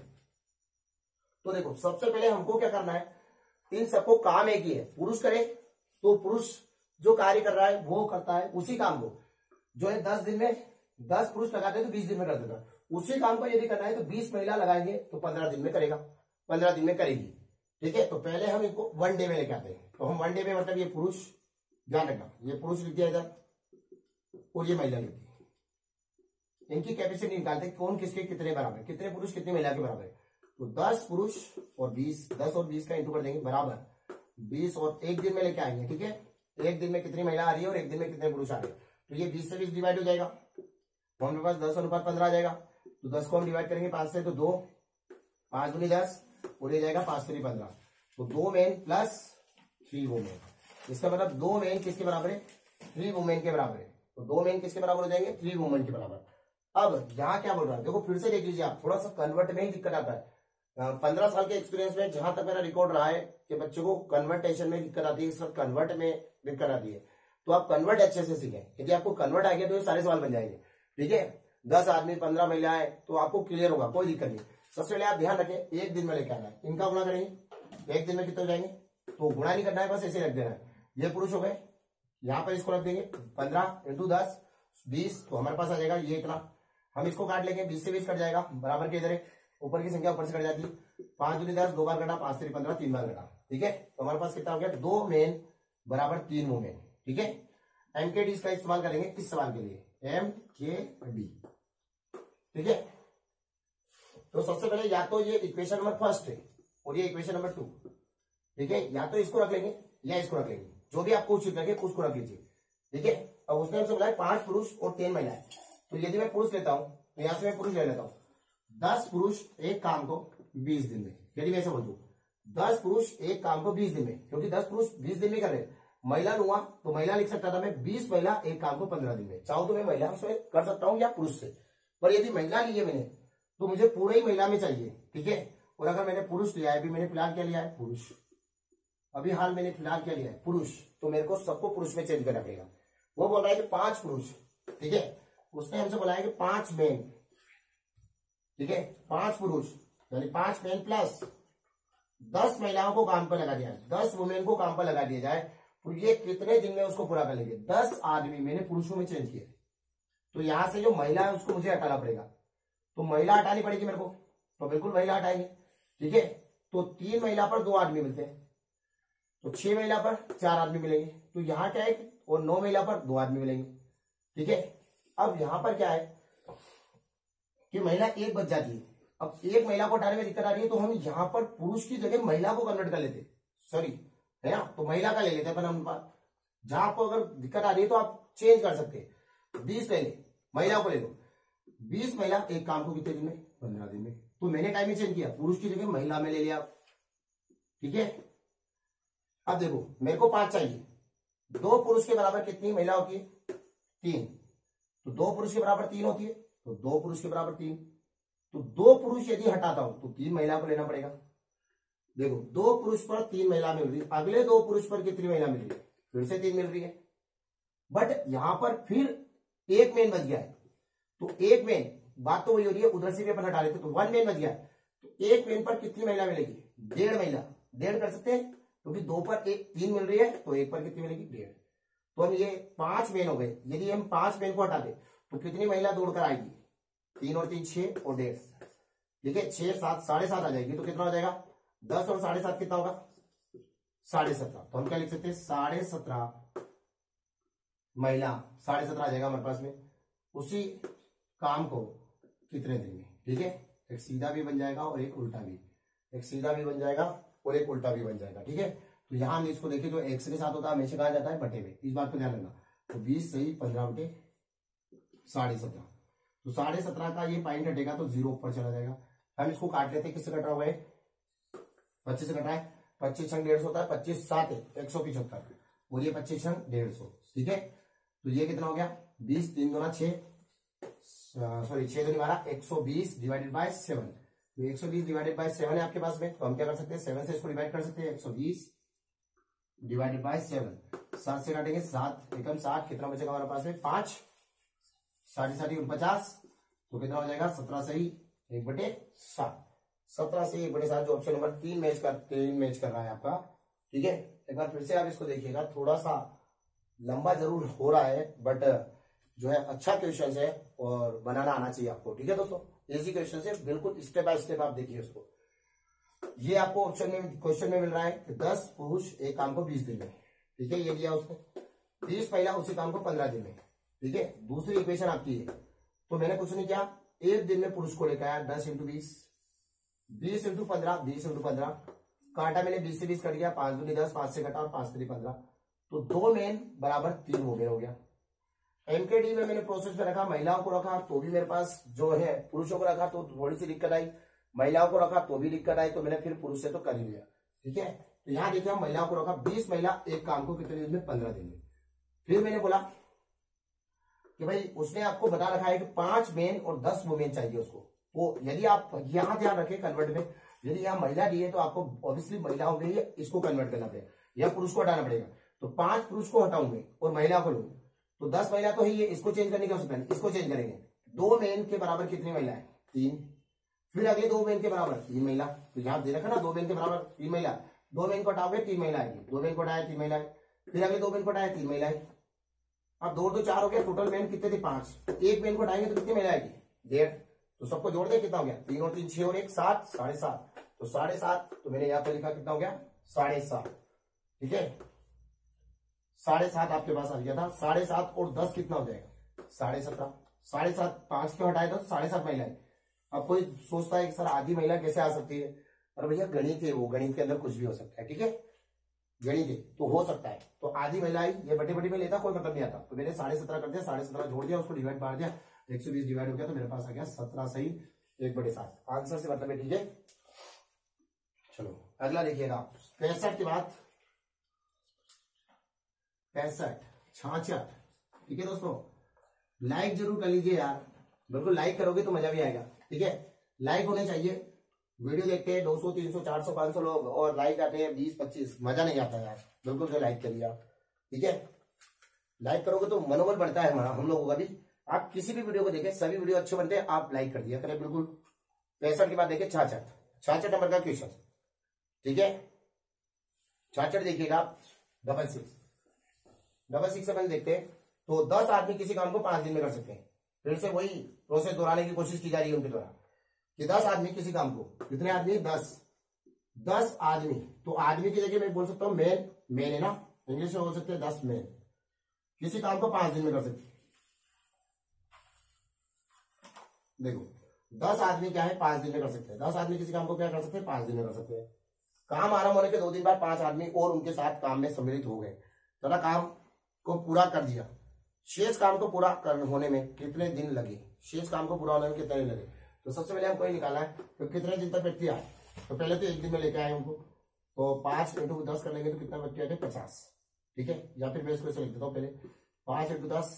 तो देखो सबसे पहले हमको क्या करना है, इन सबको काम एक ही है, पुरुष करे तो पुरुष जो कार्य कर रहा है वो करता है उसी काम को, जो है दस दिन में दस पुरुष लगाते हैं तो बीस दिन में कर देता। उसी काम को यदि करना है तो बीस महिला लगाएंगे तो पंद्रह दिन में करेगा, पंद्रह दिन में करेगी। ठीक है, तो पहले हम इनको वन डे में लेके आते हैं। तो हम वन डे में मतलब ये पुरुष, ध्यान रखना ये पुरुष लिख दिया इधर और ये महिला लिखती है। इनकी कैपेसिटी निकालते हैं कौन किसके कितने बराबर है, कितने पुरुष कितनी महिला के बराबर है। तो दस पुरुष और बीस, दस और बीस का इंटू कर देंगे बराबर बीस, और एक दिन में लेके आएंगे। ठीक है, एक दिन में कितनी महिला आ रही है और एक दिन में कितने पुरुष आ रहे हैं, तो ये बीस से बीस डिवाइड हो जाएगा, तो हमारे पास दस अनुपात पंद्रह आ जाएगा। तो दस को हम डिवाइड करेंगे पांच से तो दो, पांच दूनी दस और ये जाएगा पांच से पंद्रह, तो दो मेन प्लस थ्री वुमेन। इसका मतलब दो मेन किसके बराबर है, थ्री वुमेन के बराबर है। तो दो मेन किसके बराबर हो जाएंगे, थ्री वुमेन के बराबर। अब यहाँ क्या बोल रहा है देखो, फिर से देख लीजिए आप, थोड़ा सा कन्वर्ट में ही दिक्कत आता है। पंद्रह साल के एक्सपीरियंस में जहां तक मेरा रिकॉर्ड रहा है कि बच्चों को कन्वर्टेशन में दिक्कत आती है, इस वक्त कन्वर्ट में दिक्कत आती है। तो आप कन्वर्ट अच्छे से सीखें, यदि आपको कन्वर्ट आ गया तो ये सारे सवाल बन जाएंगे। ठीक है, दस आदमी पंद्रह महिलाएं तो आपको क्लियर होगा, कोई दिक्कत नहीं। सबसे पहले आप ध्यान रखें एक दिन में लेके आना है, इनका गुणा करेंगे, एक दिन में कितने हो जाएंगे, तो गुणा नहीं करना है, बस ऐसे रख देना है। ये पुरुष हो गए, यहाँ पर इसको रख देंगे पंद्रह इंटू दस बीस, तो हमारे पास आ जाएगा ये इतना। हम इसको काट लेंगे, बीस से बीस कट जाएगा, बराबर के इधर ऊपर की संख्या ऊपर से कट जाती है। पांच दूनी दस, दो बार घटा, पांच से पंद्रह, तीन बार घटा। ठीक है, तो हमारे पास कितना हो गया, दो मेन बराबर तीन वुमेन। ठीक है, एम के डी का इस्तेमाल करेंगे किस सवाल के लिए, एम के डी। ठीक है, तो सबसे पहले या तो ये इक्वेशन नंबर फर्स्ट है और ये इक्वेशन नंबर टू। ठीक है, या तो इसको रख लेंगे या इसको रख लेंगे, जो भी आपको उचित लगे उसको रख लीजिए। ठीक है, अब उसने हमसे बोला है पांच पुरुष और तीन महिलाएं, तो यदि मैं पुरुष लेता हूं तो यहां से मैं पुरुष ले लेता हूं। दस पुरुष एक काम को बीस दिन में, यदि मैं ऐसा बोलूं दस पुरुष एक काम को बीस दिन में, क्योंकि दस पुरुष बीस दिन में कर रहे, महिला लूंगा तो महिला लिख सकता था मैं, बीस महिला एक काम को पंद्रह दिन में। चाहो तो मैं महिला से कर सकता हूं या पुरुष से, पर यदि महिला ली है मैंने तो मुझे पूरे ही महिला में चाहिए, ठीक है। और अगर मैंने पुरुष लिया है, अभी मैंने फिलहाल क्या लिया है, पुरुष, अभी हाल मैंने फिलहाल क्या लिया है, पुरुष, तो मेरे को सबको पुरुष में चेंज करना पड़ेगा। वो बोल रहा है कि पांच पुरुष, ठीक है, उसने हमसे बोला है कि पांच मेन, ठीक है, पांच पुरुष यानी पांच मेन प्लस दस महिलाओं को काम पर लगा दिया, दस वुमेन को काम पर लगा दिया जाए तो ये कितने दिन में उसको पूरा कर लेंगे। दस आदमी मैंने पुरुषों में चेंज किए, तो यहां से जो महिला है उसको मुझे हटाना पड़ेगा, तो महिला हटानी पड़ेगी मेरे को, तो बिल्कुल महिला हटाएंगे, ठीक है। तो तीन महिला पर दो आदमी मिलते हैं, तो छह महिला पर चार आदमी मिलेंगे, तो यहाँ क्या है, और नौ महिला पर दो आदमी मिलेंगे, ठीक है। अब यहां पर क्या है कि महिला एक बच जाती है, अब एक महिला को हटाने में दिक्कत आ रही है, तो हम यहाँ पर पुरुष की जगह महिला को कन्वर्ट कर लेते, सॉरी है ना, तो महिला का ले लेते हैं अपन हम। जहां आपको अगर दिक्कत आ रही है तो आप चेंज कर सकते हैं, बीस ले ले, महिला को ले लो, बीस महिला एक काम को कितने दिन में, पंद्रह दिन में। तो मैंने टाइम में चेंज किया, पुरुष की जगह महिला में ले लिया, ठीक है। अब देखो मेरे को पांच चाहिए, दो पुरुष के बराबर कितनी महिला होती है, तीन, तो दो पुरुष के बराबर तीन होती है, तो दो पुरुष के बराबर तीन, तो दो पुरुष यदि हटाता हूं तो तीन महिला को लेना पड़ेगा। देखो दो पुरुष पर तीन महिला मिल रही है, अगले दो पुरुष पर कितनी महिला मिल रही है, फिर से तीन मिल रही है, बट यहां पर फिर एक मेन बच गया है, तो एक मेन, बात तो वही हो रही है, उधर से भी अपन हटा लेते तो वन मेन बच गया, तो एक मेन पर कितनी महिला मिलेगी, डेढ़ महिला, डेढ़ कर सकते हैं क्योंकि तो दो पर एक तीन मिल रही है, तो एक पर कितनी मिलेगी, डेढ़। तो हम ये पांच मेन हो गए, यदि हम पांच मेन को हटा दे तो कितनी महिला दौड़ कर आएगी, तीन और तीन छह और डेढ़, ठीक है, छह सात साढ़े सात आ जाएगी, तो कितना हो जाएगा, दस और साढ़े सात कितना होगा, साढ़े सत्रह। तो हम क्या लिख सकते हैं, साढ़े सत्रह महिला, साढ़े सत्रह आ जाएगा हमारे पास में, उसी काम को कितने दिन में, ठीक है। एक सीधा भी बन जाएगा और एक उल्टा भी, एक सीधा भी बन जाएगा और एक उल्टा भी बन जाएगा, ठीक है। तो यहां हम इसको देखिए, जो एक्स के साथ होता है हमेशा कहा जाता है बटे में, इस बात को ध्यान रखना। तो बीस सही पंद्रह बटे साढ़े सत्रह, तो साढ़े सत्रह का ये पॉइंट हटेगा तो जीरो ऊपर चला जाएगा। हम इसको काट लेते हैं, किससे कट रहा हुआ है, पच्चीस से कट रहा है, पच्चीस छंग डेढ़ सौ होता है, पच्चीस सात है एक सौ पिछहत्तर, और ये पच्चीस छंग डेढ़ सौ, ठीक है। तो ये कितना हो गया, बीस तीन गुना छह, सॉरी छह दूनी बारह, एक सौ बीस डिवाइडेड बाय सेवन, तो एक सौ बीस डिवाइडेड बाय सेवन है आपके पास में, तो हम क्या कर सकते हैं, सेवन से इसको डिवाइड कर सकते हैं, एक सौ बीस डिवाइडेड बाय सेवन, सात से काटेंगे सात एकम सात, कितना बचेगा हमारे पास में, पांच, साढ़े साठ पचास, तो कितना हो जाएगा, सत्रह सही एक बटे सात, सत्रह से एक बटे सात, जो ऑप्शन नंबर तीन मैच कर तीन मैच कर रहा है आपका, ठीक है। एक बार फिर से आप इसको देखिएगा, थोड़ा सा लंबा जरूर हो रहा है, बट जो है अच्छा क्वेश्चन है और बनाना आना चाहिए आपको, ठीक है दोस्तों। इजी क्वेश्चन है, बिल्कुल स्टेप बाय स्टेप आप देखिए उसको। ये आपको ऑप्शन में क्वेश्चन में मिल रहा है कि दस पुरुष एक काम को बीस दिन में, ठीक है, ये दिया उसने, तीस महिला उसी काम को पंद्रह दिन में, ठीक है। दूसरी इक्वेशन आपकी है, तो मैंने कुछ नहीं किया, एक दिन में पुरुष को लेकर आया, दस इंटू बीस, बीस इंटू पंद्रह, बीस इंटू पंद्रह, काटा मैंने बीस से बीस कट गया, पांच दूनी दस, पांच से कटा और पांच तीन पंद्रह, तो दो मेन बराबर तीन वो मेन हो गया। एमकेडी में मैंने प्रोसेस में रखा, महिलाओं को रखा तो भी मेरे पास जो है, पुरुषों को रखा तो थोड़ी सी दिक्कत आई, महिलाओं को रखा तो भी दिक्कत आई, तो मैंने फिर पुरुष से तो कर ही लिया, ठीक है। तो यहां देखिए महिलाओं को रखा, बीस महिला एक काम को कितने दिन में, पंद्रह दिन में। फिर मैंने बोला कि भाई उसने आपको बता रखा है कि पांच मेन और दस वुमेन चाहिए उसको, तो यदि आप यहां ध्यान रखें कन्वर्ट में, यदि यहाँ महिला दी है तो आपको ऑब्वियसली महिलाओं के लिए इसको कन्वर्ट करना पड़ेगा, या पुरुष को हटाना पड़ेगा, तो पांच पुरुष को हटाऊंगे और महिला को लूंगा, तो दस महिला तो है ये, इसको चेंज करने की आवश्यकता नहीं, इसको चेंज करेंगे, दो मेन के बराबर कितनी महिला है, तीन, फिर अगले दो मेन के बराबर तीन महिला, तो यहाँ दे रखा ना, दो मेन के बराबर तीन महिला, दो मेन को हटाओगे तीन महिला आएगी, दो मेन को हटाया तीन महिला, फिर अगले दो मेन को हटाया तीन महिला, अब दो दो चार हो गया, टोटल मेन कितने थे, पांच, तो एक मेन को हटाएंगे तो कितनी महिला आएगी, डेढ़, तो सबको जोड़ दे कितना हो गया, तीन और तीन छह और एक सात, साढ़े सात, तो साढ़े सात, तो मैंने यहाँ पर लिखा कितना हो गया, साढ़े सात, ठीक है, साढ़े सात आपके पास आ गया था, साढ़े सात और दस कितना हो जाएगा, साढ़े सत्रह, साढ़े सात पांच क्यों हटाए तो साढ़े सात महिलाएं। अब कोई सोचता है कि सर आधी महिला कैसे आ सकती है, और भैया गणित है, वो गणित के अंदर कुछ भी हो सकता है, ठीक है, गणित है तो हो सकता है, तो आधी महिला ये बटे बटे में लेता कोई मतलब नहीं आता, तो मैंने साढ़े सत्रह कर दिया, साढ़े सत्रह जोड़ दिया, उसको डिवाइड मार दिया, एक सौ बीस डिवाइड हो गया, तो मेरे पास आ गया सत्रह सही एक बटे सात, आंसर से मतलब है, ठीक है। चलो अगला देखिएगा, पैंसठ के बाद पैंसठ, छाछठ। ठीक है दोस्तों, लाइक जरूर कर लीजिए यार, बिल्कुल लाइक करोगे तो मजा भी आएगा। ठीक है, लाइक होने चाहिए। वीडियो देखते हैं दो सौ, तीन सौ, चार सौ, पांच सौ लोग और लाइक आते हैं बीस पच्चीस, मजा नहीं आता यार। बिल्कुल से लाइक करिए आप। ठीक है, लाइक करोगे तो मनोबल बढ़ता है हमारा, हम लोगों का भी। आप किसी भी वीडियो को देखें, सभी वीडियो अच्छे बनते हैं, आप लाइक कर दिया करें। बिल्कुल। पैंसठ के बाद देखिए छाछठ, छाछठ नंबर का क्वेश्चन। ठीक है, छाछठ देखिएगा आप, डबल सिक्स, डबल सिक्स से पहले देखते हैं। तो दस आदमी किसी काम को पांच दिन में कर सकते हैं। फिर से वही प्रोसेस दोहराने की कोशिश की जा रही है उनके द्वारा कि दस आदमी किसी काम को, कितने आदमी, दस, दस आदमी। तो आदमी की जगह मैं बोल सकता हूँ मैन, मैन है ना, इंग्लिश में बोल सकते हैं दस मैन, किसी काम को पांच दिन में कर सकते हैं। देखो दस आदमी क्या है, पांच दिन में कर सकते हैं। दस आदमी किसी काम को क्या कर सकते हैं, पांच दिन में कर सकते हैं। काम आरंभ होने के दो दिन बाद पांच आदमी और उनके साथ काम में सम्मिलित हो गए, तथा काम को पूरा कर दिया। शेष काम को पूरा कर होने में कितने दिन लगे, शेष काम को पूरा होने में कितने दिन लगे। तो सबसे पहले हमको ये निकालना है तो कितने दिन तक व्यक्ति आए। तो पहले तो एक दिन में लेके आए उनको, तो पांच इंटू दस कर लेंगे तो कितना व्यक्ति आएगा, पचास। ठीक है, या फिर मैं इसको ऐसे लिख देता हूँ पहले, पांच इंटू दस।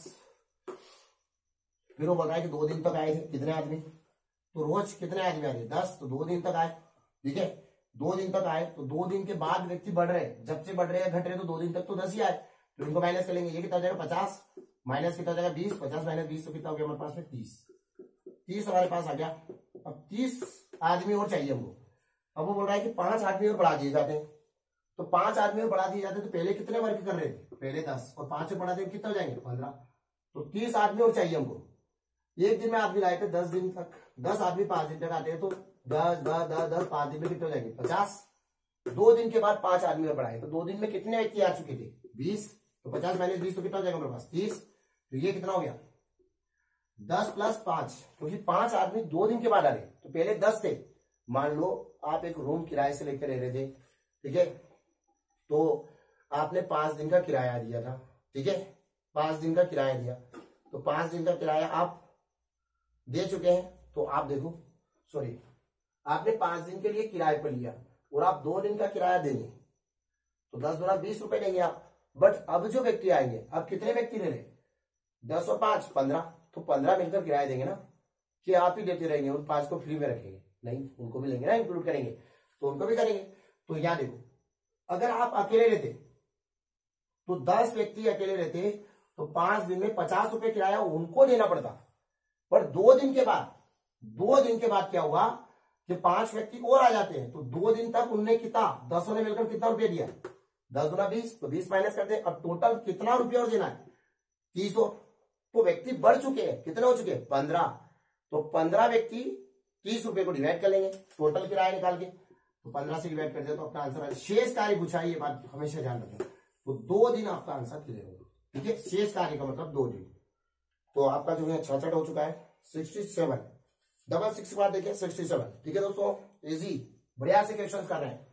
फिर वो बताया कि दो दिन तक आए थे, कितने आदमी, तो रोज कितने आदमी आ रहे, दस, तो दो दिन तक आए। ठीक है, दो दिन तक आए, तो दो दिन के बाद व्यक्ति बढ़ रहे, जब से बढ़ रहे हैं घट रहे, तो दो दिन तक तो दस ही आए। तो इनको माइनस करेंगे, ये कितना हो जाएगा, पचास, माइनस कितना हो जाएगा, बीस, पचास माइनस बीस, तो कितना हो गया हमारे पास में, तीस। तीस हमारे पास आ गया। अब तीस आदमी और चाहिए हमको। अब वो बोल रहा है कि पांच आदमी और बढ़ा दिए जाते हैं। तो पांच आदमी और बढ़ा दिए जाते हैं, तो पहले कितने वर्क कर रहे थे, पहले दस, और पांच और बढ़ा देंगे कितना हो जाएंगे, पंद्रह। तो तीस आदमी और चाहिए हमको। एक दिन में आदमी लाए थे दस दिन तक, दस आदमी पांच दिन तक आते हैं, तो दस दस दस दस पांच दिन में कितने हो जाएंगे, पचास। दो दिन के बाद पांच आदमी और बढ़ाए, तो दो दिन में कितने व्यक्ति आ चुके थे, बीस। तो पचास माइनस बीस तो कितना हो जाएगा हमारे पास, तीस। तो ये कितना हो गया, दस प्लस पांच, क्योंकि पांच आदमी दो दिन के बाद आ रहे, तो पहले दस थे। मान लो आप एक रूम किराए से लेकर रह रहे थे। ठीक है, तो आपने पांच दिन का किराया दिया था। ठीक है, पांच दिन का किराया दिया, तो पांच दिन का किराया आप दे चुके हैं। तो आप देखो, सॉरी, आपने पांच दिन के लिए किराए पर लिया और आप दो दिन का किराया देंगे, तो दस गुना बीस रुपए देंगे आप। बट अब जो व्यक्ति आएंगे, अब कितने व्यक्ति ले रहे, दस और पांच पंद्रह, तो पंद्रह मिलकर किराया देंगे ना, कि आप ही देते रहेंगे, उन पांच को फ्री में रखेंगे, नहीं, उनको भी लेंगे ना, इंक्लूड करेंगे, तो उनको भी करेंगे। तो यहाँ देखो, अगर आप अकेले रहते तो दस व्यक्ति अकेले रहते, तो पांच दिन में पचास रुपए किराया उनको देना पड़ता। पर दो दिन के बाद, दो दिन के बाद क्या हुआ कि पांच व्यक्ति और आ जाते हैं, तो दो दिन तक उनने कितना, दसों ने मिलकर कितना रुपया दिया, दस गुना बीस, तो बीस माइनस करते हैं। अब टोटल कितना रुपया और देना है, तीस। तो व्यक्ति बढ़ चुके हैं, कितने हो चुके हैं, पंद्रह। तो पंद्रह व्यक्ति तीस रुपए को डिवाइड कर लेंगे टोटल किराया निकाल के, तो पंद्रह से डिवाइड कर दिया, तो अपना आंसर है। शेष कार्य पूछा, ये बात हमेशा ध्यान रखें। तो दो दिन आपका आंसर क्लियर होगा। ठीक है, शेष कार्य का मतलब दो दिन। तो आपका जो है छाछठ हो चुका है, सिक्सटी सेवन, डबल सिक्स के बाद देखिए सिक्सटी सेवन। ठीक है दोस्तों, इजी बढ़िया से क्वेश्चन कर रहे हैं।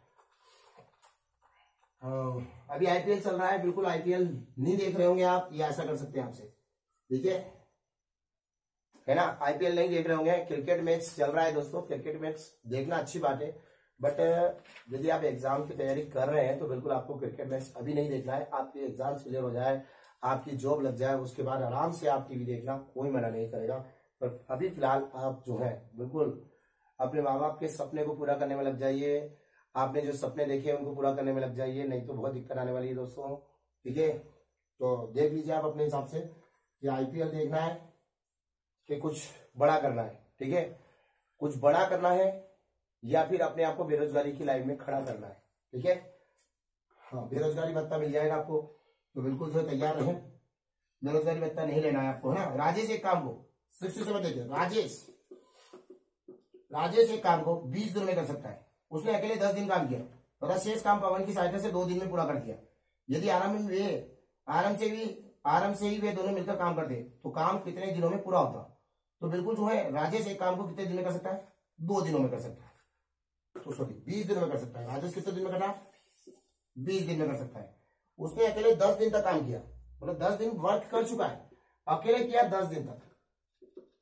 अभी आईपीएल चल रहा है, बिल्कुल आईपीएल नहीं देख रहे होंगे आप, ये ऐसा कर सकते हैं आपसे। ठीक है है ना, आईपीएल नहीं देख रहे होंगे, क्रिकेट मैच चल रहा है दोस्तों। क्रिकेट मैच देखना अच्छी बात है, बट यदि आप एग्जाम की तैयारी कर रहे हैं तो बिल्कुल आपको क्रिकेट मैच अभी नहीं देखना है। आपके एग्जाम क्लियर हो जाए, आपकी जॉब लग जाए, उसके बाद आराम से आप टीवी देखना, कोई मना नहीं करेगा। पर अभी फिलहाल आप जो है बिल्कुल अपने माँ बाप के सपने को पूरा करने में लग जाइए। आपने जो सपने देखे उनको पूरा करने में लग जाइए, नहीं तो बहुत दिक्कत आने वाली है दोस्तों। ठीक है, तो देख लीजिए आप अपने हिसाब से कि आईपीएल देखना है कि कुछ बड़ा करना है। ठीक है, कुछ बड़ा करना है या फिर अपने आप को बेरोजगारी की लाइन में खड़ा करना है। ठीक है, हाँ, बेरोजगारी भत्ता मिल जाएगा आपको, तो बिल्कुल जो है तैयार रहें। बेरोजगारी भत्ता नहीं लेना है आपको, है ना। राजेश एक काम को सिक्सटी सेवन देखिए, राजेश राजेश एक काम को बीस दिन में कर सकता है। उसने अकेले दस दिन काम किया, तथा शेष काम पवन की सहायता से दो दिन में पूरा कर दिया। यदि आराम में वे आराम से भी आराम से ही वे दोनों मिलकर काम करते तो काम कितने दिनों में पूरा होता। तो बिल्कुल जो है राजेश एक काम को कितने दिन में कर सकता है, दो दिनों में कर सकता है। तो सॉरी बीस दिन में कर सकता है। राजेश कितने दिन में करना है, बीस दिन में कर सकता है। उसने अकेले दस दिन तक काम किया, मतलब दस दिन वर्क कर चुका है, अकेले किया दस दिन तक,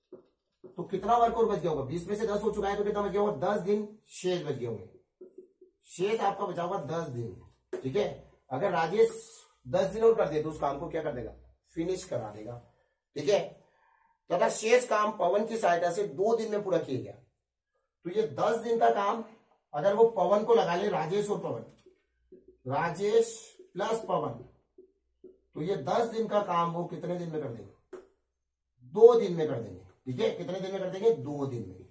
तो कितना वर्क और बच गया होगा, बीस में से दस हो चुका है तो कितना बच गया होगा, दस दिन शेष बच गए होंगे। शेष आपका बचा होगा दस दिन, ठीक है। अगर राजेश दस दिन और कर दे तो उस काम को क्या कर देगा, फिनिश करा देगा, ठीक है। तथा शेष काम पवन की सहायता से दो दिन में पूरा किया गया। तो ये दस दिन का काम अगर वो पवन को लगा ले, राजेश और पवन, राजेश प्लस पवन, तो ये दस दिन का काम वो कितने दिन में कर देंगे, दो दिन में कर देंगे, ठीक है। कितने दिन में कर देंगे, दो दिन में।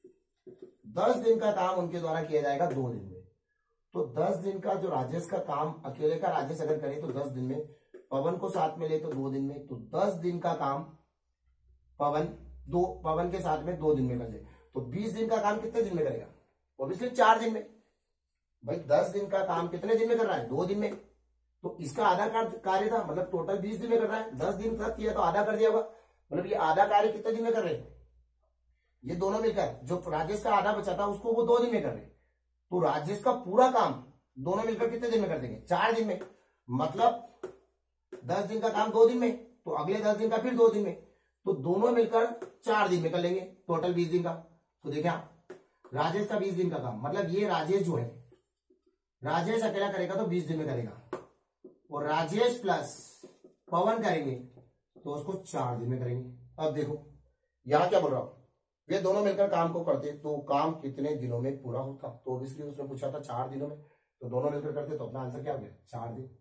दस दिन का काम उनके द्वारा किया जाएगा दो दिन में। तो दस दिन का जो राजेश का काम अकेले का राजेश अगर करे तो दस दिन में, पवन को साथ में ले तो दो दिन में, तो दस दिन का काम पवन दो पवन के साथ में दो दिन में कर ले, तो बीस दिन का काम कितने दिन में करेगा, ऑब्वियसली चार दिन में। भाई दस दिन का काम कितने दिन में कर रहा है, दो दिन में। तो इसका आधा कार्य था, मतलब टोटल बीस दिन में कर रहा है, दस दिन तक किया तो आधा कर दिया होगा, मतलब ये आधा कार्य कितने दिन में कर रहे हैं, ये दोनों मिलकर। जो राजेश का आधा बचा था उसको वो दो दिन में कर रहे, तो राजेश का पूरा काम दोनों मिलकर कितने दिन में कर देंगे, चार दिन में। मतलब दस दिन का काम दो दिन में, तो अगले दस दिन का फिर दो दिन में, तो दोनों मिलकर चार दिन में कर लेंगे, टोटल बीस दिन का। तो देखिए राजेश का बीस दिन का काम, मतलब ये राजेश जो है, राजेश अकेला करेगा तो बीस दिन में करेगा, और राजेश प्लस पवन करेंगे तो उसको चार दिन में करेंगे। अब देखो यहां क्या बोल रहा हूं, वे दोनों मिलकर काम को करते तो काम कितने दिनों में पूरा होता, तो ऑब्वियसली उसने पूछा था चार दिनों में, तो दोनों मिलकर करते तो अपना आंसर क्या हो गया, चार दिन।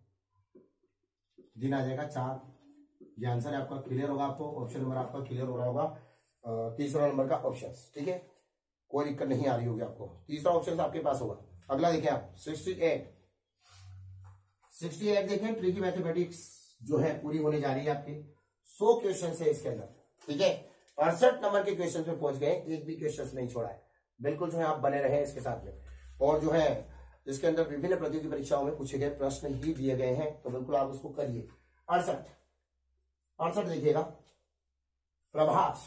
दिन आ जाएगा चार। ये आंसर है आपका, क्लियर होगा आपको, ऑप्शन नंबर आपका क्लियर हो रहा होगा, तीसरा नंबर का ऑप्शन, ठीक है। कोई दिक्कत नहीं आ रही होगी आपको, तीसरा ऑप्शन आपके पास होगा। अगला देखिए आप सिक्सटी एट सिक्सटी एट देखें, ट्रिकी मैथमेटिक्स जो है पूरी होने जा रही है आपकी, सौ क्वेश्चन है इसके अंदर, ठीक है। अड़सठ नंबर के क्वेश्चन पे पहुंच गए, एक भी क्वेश्चन नहीं छोड़ा है, बिल्कुल जो है आप बने रहे इसके साथ में। और जो है इसके अंदर विभिन्न प्रतियोगी परीक्षाओं में पूछे गए प्रश्न ही दिए गए हैं, तो बिल्कुल आप उसको करिए। अड़सठ अड़सठ देखिएगा, प्रभास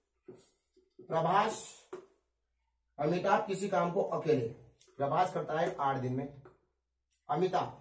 प्रभास अमिताभ किसी काम को अकेले, प्रभास करता है आठ दिन में, अमिताभ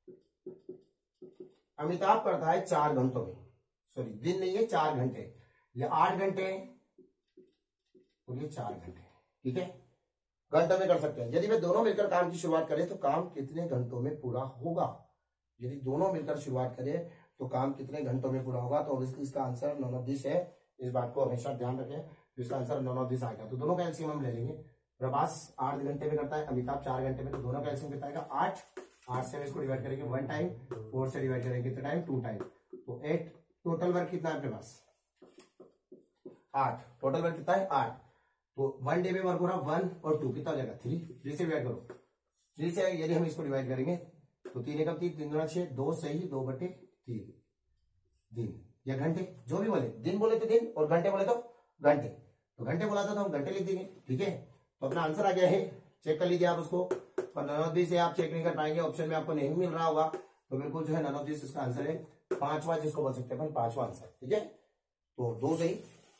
अमिताभ करता है चार घंटों में, सॉरी दिन नहीं है चार घंटे, ये आठ घंटे और ये चार घंटे, ठीक है। घंटों में कर सकते हैं। यदि वे दोनों मिलकर काम की शुरुआत करें तो काम कितने घंटों में पूरा होगा, यदि दोनों मिलकर शुरुआत करें तो काम कितने घंटों में पूरा होगा, तो ऑब्वियसली इसका आंसर नॉन ऑफ दिस है। इस बात को हमेशा ध्यान रखें, तो इसका आंसर नॉन ऑफ दिस आएगा। तो दोनों का एलसीएम हम ले लेंगे, प्रभास आठ घंटे में करता है, अमिताभ चार घंटे में, तो दोनों का एलसीएम कितना आएगा, आठ। आठ से इसको डिवाइड करेंगे वन टाइम, फोर से डिवाइड करेंगे कितना टाइम, टू टाइम, तो एट। टोटल वर्क कितना है अपने पास, आठ। टोटल वर्क कितना है, आठ। तो वन डे में वर्क हो रहा वन और टू, कितना हो जाएगा, थ्री। थ्री से डिवाइड करो, थ्री से यदि हम इसको डिवाइड करेंगे तो तीन एकम तीन, तीन गुना छह, दो सही, दो बटे तीन दिन या घंटे, जो भी बोले, दिन बोले तो दिन और घंटे बोले तो घंटे, तो घंटे बोला था तो हम घंटे लिख देंगे, ठीक है। तो अपना आंसर आ गया है, चेक कर लीजिए आप उसको। पर नन ऑफ दिस से आप चेक नहीं कर पाएंगे, ऑप्शन में आपको नहीं मिल रहा होगा, तो बिल्कुल जो है नन ऑफ दिस इसका आंसर है पांचवा, जिसको बोल सकते हैं अपन पांचवा आंसर, ठीक है। तो दो सही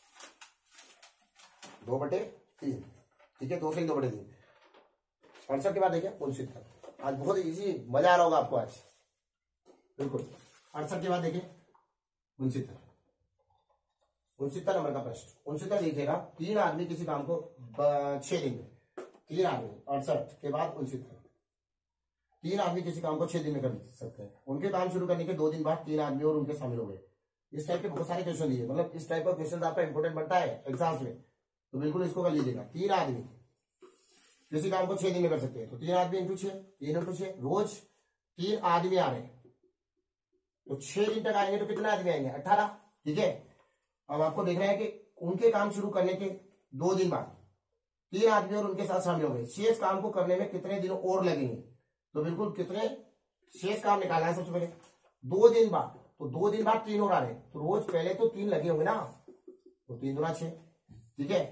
दो बटे तीन, ठीक है, दो सही दो बटे तीन। अड़सठ के बाद देखिए उनसठ, आज बहुत इजी, मजा आ रहा होगा आपको आज, बिल्कुल। अड़सठ के बाद देखिए उनसठ उनसत्तर नंबर का प्रश्न, उनसत्तर लिखिएगा, तीन आदमी किसी काम को छह दिन में, तीन आदमी, अड़सठ के बाद उनसत्तर, तीन आदमी किसी काम को छह दिन में कर सकते हैं। उनके काम शुरू करने के दो दिन बाद तीन आदमी और उनके शामिल हो गए। इस टाइप के बहुत सारे क्वेश्चन दिए, मतलब इस टाइप का क्वेश्चन आपका इंपोर्टेंट बनता है एग्जाम्स में, तो बिल्कुल इसको कर लीजिएगा। तीन आदमी किसी काम को छह दिन में कर सकते हैं, तो तीन आदमी इंटू छह, तीन इंटू छह, रोज तीन आदमी आ रहे हैं, तो छह दिन तक आएंगे तो कितने आदमी आएंगे, अठारह, ठीक है। अब आपको देखना है कि उनके काम शुरू करने के दो दिन बाद तीन आदमी और उनके साथ शामिल हो गए, शेष काम को करने में कितने दिन और लगेंगे, तो बिल्कुल कितने शेष काम निकालना है सबसे पहले, दो दिन बाद, तो दो दिन बाद तीन और आ रहे, तो रोज पहले तो तीन लगे होंगे ना, तो तीन दुना छह, ठीक है।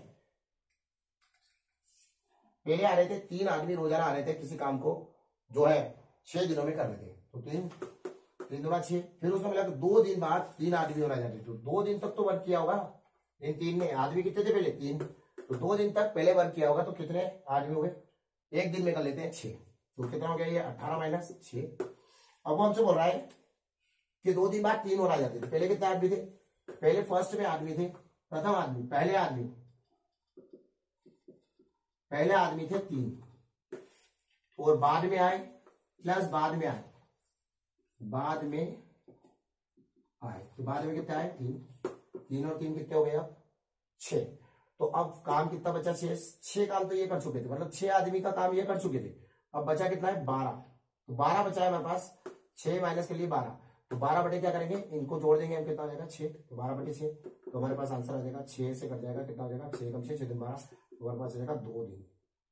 पहले आ रहे थे तीन आदमी रोजाना आ रहे थे किसी काम को जो है छह दिनों में कर रहे थे, तो तीन तीन दुना छह, फिर उसमें मिला दो दिन बाद तीन आदमी और आ जाते, तो दो दिन तक तो वर्क किया होगा इन तीन ने, आदमी कितने थे पहले, तीन, तो दो दिन तक पहले वर्क किया होगा, तो कितने आदमी हो गए, एक दिन में कर लेते हैं छह, तो कितना हो गया ये अठारह माइनस छह। अब वो हमसे बोल रहा है कि दो दिन बाद तीन और आ जाते थे, पहले कितने आदमी थे, पहले फर्स्ट में आदमी थे, प्रथम आदमी, पहले आदमी पहले आदमी थे तीन, और बाद में आए प्लस बाद में आए बाद में आए तो बाद में कितना आए तीन, तीन और तीन कितने हो गए अब छह। तो अब काम कितना बचा छह, छह काम तो ये कर चुके थे, मतलब छह आदमी का काम ये कर चुके थे। अब बचा कितना है बारह, तो बारह बचा है हमारे पास, छह माइनस के लिए बारह, तो बारह बटे क्या करेंगे इनको जोड़ देंगे हम, कितना हो जाएगा छह, तो बारह बटे छह, तो हमारे पास आंसर आ जाएगा छह से कट जाएगा कितना हो जाएगा छह कम छह छह दिन बारह, तो हमारे पास आ जाएगा दो दिन।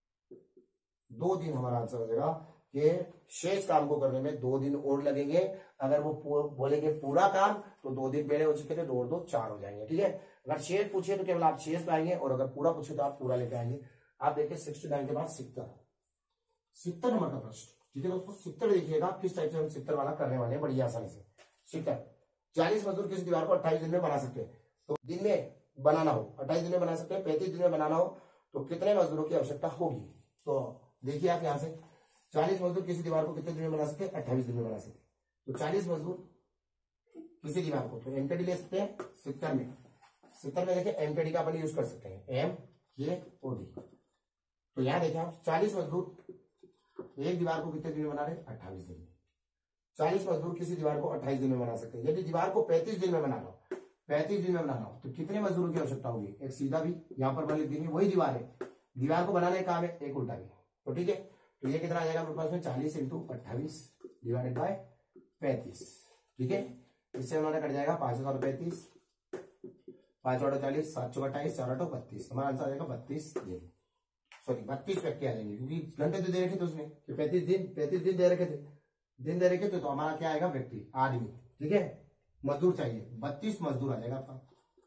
दो दिन हमारा आंसर हो जाएगा कि शेष काम को करने में दो दिन और लगेंगे। अगर वो बोलेंगे पूरा काम तो दो दिन पहले हो चुके थे, दो और दो चार हो जाएंगे। ठीक है, अगर शेष पूछे तो केवल आप शेष पाएंगे और अगर पूरा पूछे तो आप पूरा लेके आएंगे। आप देखिए सिक्सटी नाइन के बाद सितर सितर नंबर का प्रश्न। ठीक है दोस्तों, सितर देखिएगा किस टाइप से हम सितर वाला करने वाले हैं बड़ी आसानी से। सितर चालीस मजदूर किसी दीवार को अट्ठाईस दिन में बना सकते हैं, तो दिन में बनाना हो अट्ठाईस दिन में बना सकते हैं, पैंतीस दिन में बनाना हो तो कितने मजदूरों की आवश्यकता होगी। तो देखिए आप यहां से चालीस मजदूर किसी दीवार को कितने दिन में बना सकते हैं, अट्ठाईस दिन में बना सकते हैं। तो चालीस मजदूर किसी दीवार को, तो एमकेडी ले सकते हैं सितर में। सितर में देखिए एमकेडी का अपन यूज कर सकते हैं, एम के ओ डी। तो यहां देखिए आप चालीस मजदूर एक दीवार को कितने दिन में बना रहे हैं, अट्ठाईस दिन में। चालीस मजदूर किसी दीवार को अट्ठाईस दिन में बना सकते हैं। यदि दीवार को पैंतीस दिन में बनाना हो पैंतीस दिन में बनाना हो तो कितने मजदूरों की आवश्यकता होगी। एक सीधा भी यहाँ पर बना लिख देंगे, वही दीवार है, दीवार को बनाने का काम है, एक उल्टा भी। तो ठीक है, तो ये कितना आ जाएगा मेरे पास में चालीस इंटू अट्ठाईस डिवाइडेड बाय पैंतीस। ठीक है, इससे हमारा कट जाएगा पांच सौ पैंतीस, पांच आठो चालीस, सात सौ अट्ठाईस, चार आठो बत्तीस, हमारा आंसर आ जाएगा बत्तीस दिन, सॉरी बत्तीस व्यक्ति आ जाएंगे क्योंकि घंटे तो दे रखे थे उसने कि पैंतीस दिन पैंतीस दिन दे रखे थे, दिन दे रखे थे, तो हमारा क्या आएगा व्यक्ति आदमी। ठीक है, मजदूर चाहिए, बत्तीस मजदूर आ जाएगा आपका।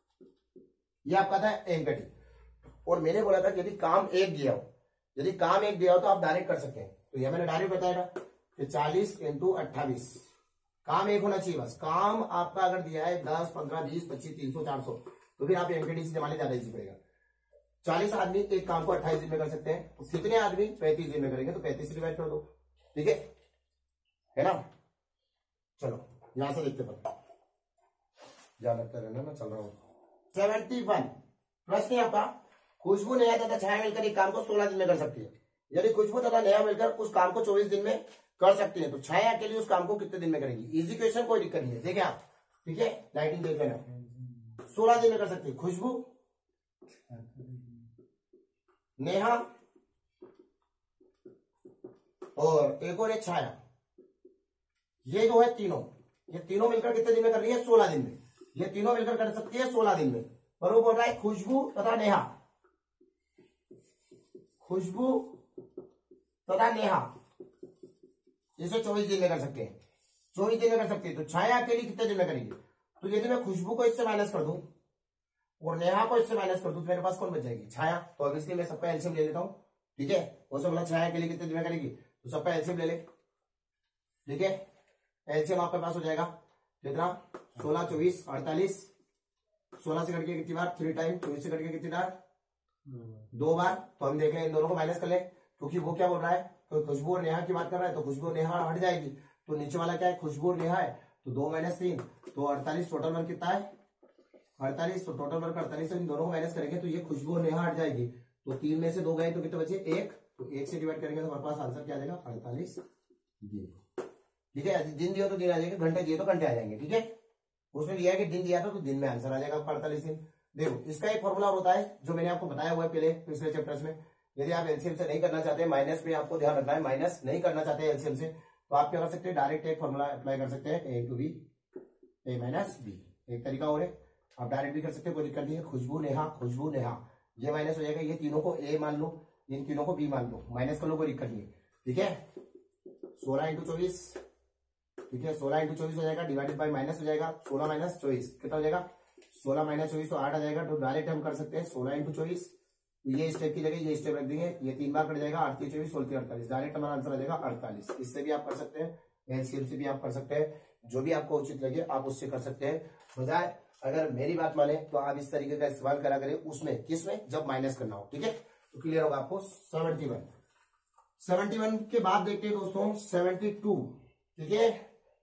ये आपका था एमकेडी। और मैंने बोला था यदि काम एक दिया हो यदि काम एक दिया हो तो आप डायरेक्ट कर सकते हैं। तो ये मैंने डायरेक्ट बताया कि चालीस इंटू अट्ठाईस, काम एक होना चाहिए बस। काम आपका अगर दिया है दस पंद्रह बीस पच्चीस तीन सौ चार सौ तो फिर आप एमकेडी से जमाने ज्यादा इजी पड़ेगा। चालीस आदमी एक काम को अट्ठाईस दिन में कर सकते हैं, तो कितने आदमी पैंतीस दिन में करेंगे, तो पैंतीस से डिवाइड कर दो। ठीक है है ना। चलो यहां से देखते पड़े, ध्यान रखते रहना, मैं चल रहा हूं। सेवेंटी वन प्रश्न आपका, खुशबू नेहा तथा छाया मिलकर एक काम को सोलह दिन में कर सकती है। यदि खुशबू तथा नेहा मिलकर उस काम को चौबीस दिन में कर सकती है तो छाया के लिए उस काम को कितने दिन में करेगी। इजी क्वेश्चन, कोई दिक्कत नहीं है। देखिए आप, ठीक है, लाइटिंग देख लेना, सोलह दिन में कर सकती है खुशबू, नेहा और एक और एक छाया। ये जो है तीनों, ये तीनों मिलकर कितने दिन में कर रही है, सोलह दिन में। ये तीनों मिलकर कर सकती है सोलह दिन में। और वो बोल रहा है खुशबू तथा नेहा, खुशबू तथा नेहा इसे चौबीस दिन में कर सकते हैं, चौबीस दिन में कर सकते हैं। तो छाया के लिए कितने दिन में करेंगे। तो यदि मैं खुशबू को इससे माइनस कर दूं और नेहा को इससे माइनस कर दूं तो मेरे पास कौन बच जाएगी, छाया। तो अब इसलिए मैं सबका एलसीएम ले लेता हूं। ठीक है, वो सब बोला छाया के लिए कितने दिन में करेगी, तो सबका एलसीएम ले ले। ठीक है, एलसीएम आपके पास हो जाएगा कितना, सोलह चौबीस अड़तालीस, सोलह से कटके कितनी बार, थ्री टाइम, चौबीस से कटके कितनी बार, दो बार। तो हम देख लें इन दोनों को माइनस कर ले, क्योंकि वो क्या बोल रहा है, तो खुशबू और नेहा की बात कर रहा है, तो खुशबू और नेहा हट जाएगी। तो नीचे वाला क्या है, खुशबू और नेहा है, तो दो माइनस तीन, तो अड़तालीस टोटल वर्क कितना है, अड़तालीस। तो टोटल वर्क अड़तालीस से इन दोनों को माइनस करेंगे तो ये खुशबू और नेहा हट जाएगी। तो तीन में से दो गए तो कितने बचे, एक। तो एक से डिवाइड करेंगे तो हमारे पास आंसर क्या आ जाएगा, अड़तालीस दिन। ठीक है, दिन दिया तो दिन आ जाएंगे, घंटे दिए तो घंटे आ जाएंगे। ठीक है, उसने दिया है कि दिन दिया था तो दिन में आंसर आ जाएगा आपका अड़तालीस दिन। देखो इसका एक फॉर्मूला होता है जो मैंने आपको बताया हुआ है पहले पिछले चैप्टर्स में। यदि आप एलसीएम से नहीं करना चाहते, माइनस में आपको ध्यान रखना है, माइनस नहीं करना चाहते एलसीएम से, तो आप क्या कर सकते हैं, डायरेक्ट एक फॉर्मूला अप्लाई कर सकते हैं, A into B A minus B. एक तरीका और है, आप डायरेक्ट भी कर सकते हैं, कोई दिक्कत नहीं है। खुशबू नेहा, खुशबू नेहा, ये माइनस हो जाएगा, ये तीनों को ए मान लो, इन तीनों को बी मान लो, माइनस कर लो, कोई दिक्कत नहीं है। ठीक है, सोलह इंटू चौबीस, ठीक है, सोलह इंटू चौबीस हो जाएगा, डिवाइडेड बाई माइनस हो जाएगा, सोलह माइनस चौबीस कितना हो जाएगा, सोलह माइनस चौबीस तो आठ आ जाएगा। तो डायरेक्ट हम कर सकते हैं सोलह इंटू चौबीस, ये स्टेप की जगह ये स्टेप रख देंगे, ये तीन बार कट जाएगा, आठ की चौबीस, सोलह की अड़तालीस, डायरेक्ट हमारा आंसर आ जाएगा अड़तालीस। इससे भी आप कर सकते हैं, एलसीएम से भी आप कर सकते हैं, जो भी आपको उचित लगे आप उससे कर सकते हैं। बजाय अगर मेरी बात माने तो आप इस तरीके का इस्तेमाल करा करें, उसमें किसमें, जब माइनस करना हो। ठीक है, तो क्लियर होगा आपको। सेवेंटी वन सेवेंटी वन के बाद देखते हैं दोस्तों सेवेंटी टू। ठीक है,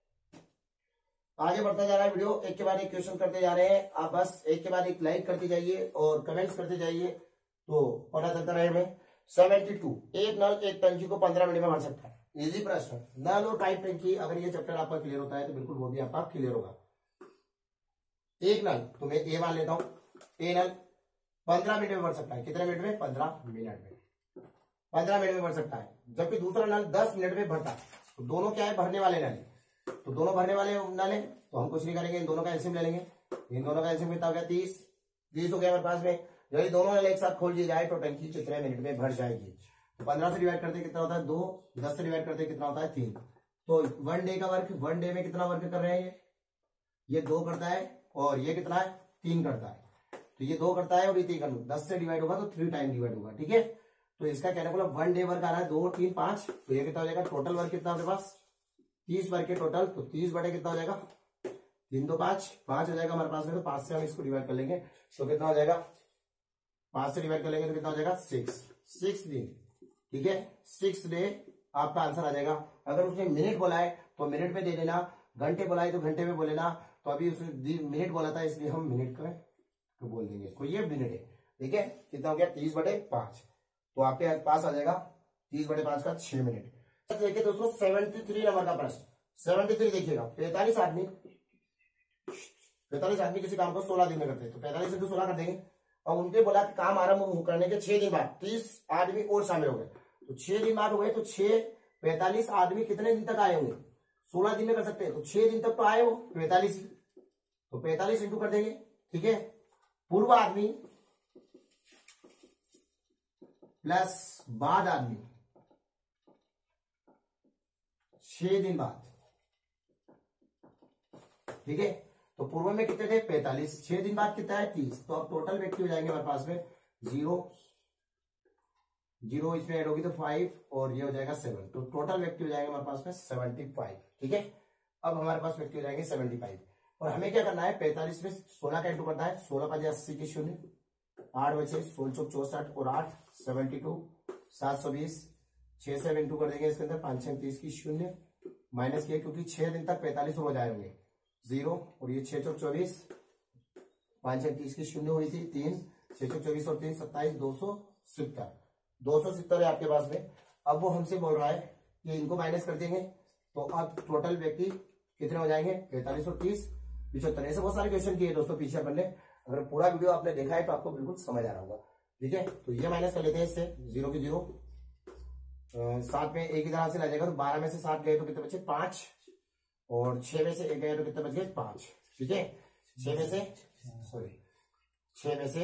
आगे बढ़ता जा रहा है वीडियो, एक के बाद एक क्वेश्चन करते जा रहे हैं। आप बस एक के बाद एक लाइक करते जाइए और कमेंट्स करते जाइए तो पता चलता रहे हमें। Seventy two. एक नल एक टंकी को पंद्रह मिनट में भर सकता है। इजी प्रश्न। नल और पाइप टंकी, अगर ये चैप्टर आपका क्लियर होता है तो बिल्कुल वो भी आपका क्लियर होगा। एक नल तो मैं ए मान लेता हूं, ए नल पंद्रह मिनट में भर सकता है। कितने मिनट में? पंद्रह मिनट में, पंद्रह मिनट में भर सकता है। जबकि दूसरा नल दस मिनट में भरता है। तो दोनों क्या है? भरने वाले नल, तो दोनों भरने वाले नल है, तो हम कुछ नहीं करेंगे, इन दोनों का एलसीएम ले लेंगे। इन दोनों का एलसीएम कितना हो गया? तीस। तीस हो गया हमारे पास में। यदि दोनों नल एक साथ खोल दिए जाए तो टंकी कितने मिनट में भर जाएगी? तो पंद्रह से डिवाइड करते कितना होता है? दो। दस से डिवाइड करते कितना होता है? तीन। तो वन डे का वर्क, वन डे में कितना वर्क कर रहे हैं? ये ये दो करता है और ये कितना है? तीन करता है। तो ये दो करता है और ये तीन करता है। दस से डिवाइड होगा तो थ्री टाइम डिवाइड होगा। ठीक है, तो इसका कहने को वन डे वर्क आ रहा है दो, तीन, पांच। तो ये कितना हो जाएगा? टोटल वर्क कितना हमारे पास? तीस वर्क के टोटल। तो तीस बटे कितना हो जाएगा? तीन दो पांच, पांच हो जाएगा हमारे पास में। तो पांच से हम इसको डिवाइड कर लेंगे तो कितना हो जाएगा? पांच से डिवाइड कर लेंगे तो कितना हो जाएगा? सिक्स। सिक्स दिन। ठीक है, सिक्स डे आपका आंसर आ जाएगा। अगर उसने मिनट बोला है तो मिनट में दे देना, घंटे बोला है तो घंटे में बोल लेना। तो अभी उसने मिनट बोला था इसलिए हम मिनट का तो बोल देंगे इसको, ये मिनट है। ठीक है, कितना हो गया? तीस बटे पांच। तो आपके पास आ जाएगा तीस बटे पांच का छह मिनट। देखिए दोस्तों सेवेंटी थ्री नंबर का प्रश्न, सेवेंटी थ्री देखिएगा। पैंतालीस आदमी पैंतालीस आदमी किसी काम को सोलह दिन में करते हैं। तो पैंतालीस इंटू सोलह कर देंगे और उनके बोला कि काम आरंभ करने के छह दिन बाद तीस आदमी और शामिल हो गए। तो छह दिन बाद हो गए तो छह पैंतालीस आदमी कितने दिन तक आए होंगे? सोलह दिन में कर सकते हैं, तो छह दिन तक तो आए हो पैंतालीस। तो पैंतालीस इंटू कर देंगे। ठीक है, पूर्व आदमी प्लस बाद आदमी छह दिन बाद। ठीक है, तो पूर्व में कितने थे? पैंतालीस। छह दिन बाद कितना है? तीस। तो अब टोटल व्यक्ति हो जाएंगे हमारे पास में जीरो जीरो, इसमें ऐड होगी तो फाइव और ये हो जाएगा सेवन। तो टोटल व्यक्ति हो जाएंगे हमारे पास में सेवेंटी फाइव। ठीक है, अब हमारे पास व्यक्ति हो जाएंगे सेवेंटी फाइव। और हमें क्या करना है? पैंतालीस में सोलह का इंटू करना है। सोलह पांच अस्सी की शून्य, आठ बचे, सोलह चौक चौसठ और आठ सेवेंटी टू, सात सौ बीस। छह से इंटू कर देंगे इसके अंदर, पांच छह तीस की शून्य माइनस किया क्योंकि छह दिन तक पैंतालीस रोज आए होंगे, जीरो। और ये छह चौक चौबीस, पांच छह तीस की शून्य हुई थी तीन, छह चौक चौबीस और तीन सत्ताईस, दो सौ सत्तर। दो सौ सत्तर है आपके पास में। अब वो हमसे बोल रहा है कि इनको माइनस कर देंगे तो अब टोटल व्यक्ति कितने हो जाएंगे? पैंतालीस और तीस पिछहत्तर। ऐसे बहुत सारे क्वेश्चन किए दोस्तों पीछे अपन ने। अगर पूरा वीडियो आपने देखा है तो आपको बिल्कुल समझ आ रहा होगा। ठीक है, तो ये माइनस कर लेते हैं इससे, जीरो की जीरो। सात में एक ही तरह से ला जाएगा तो बारह में से सात गए तो कितने बचे? पांच। और छह में से एक गए तो कितने बच गए? पांच। ठीक है, छह में से सॉरी छह में से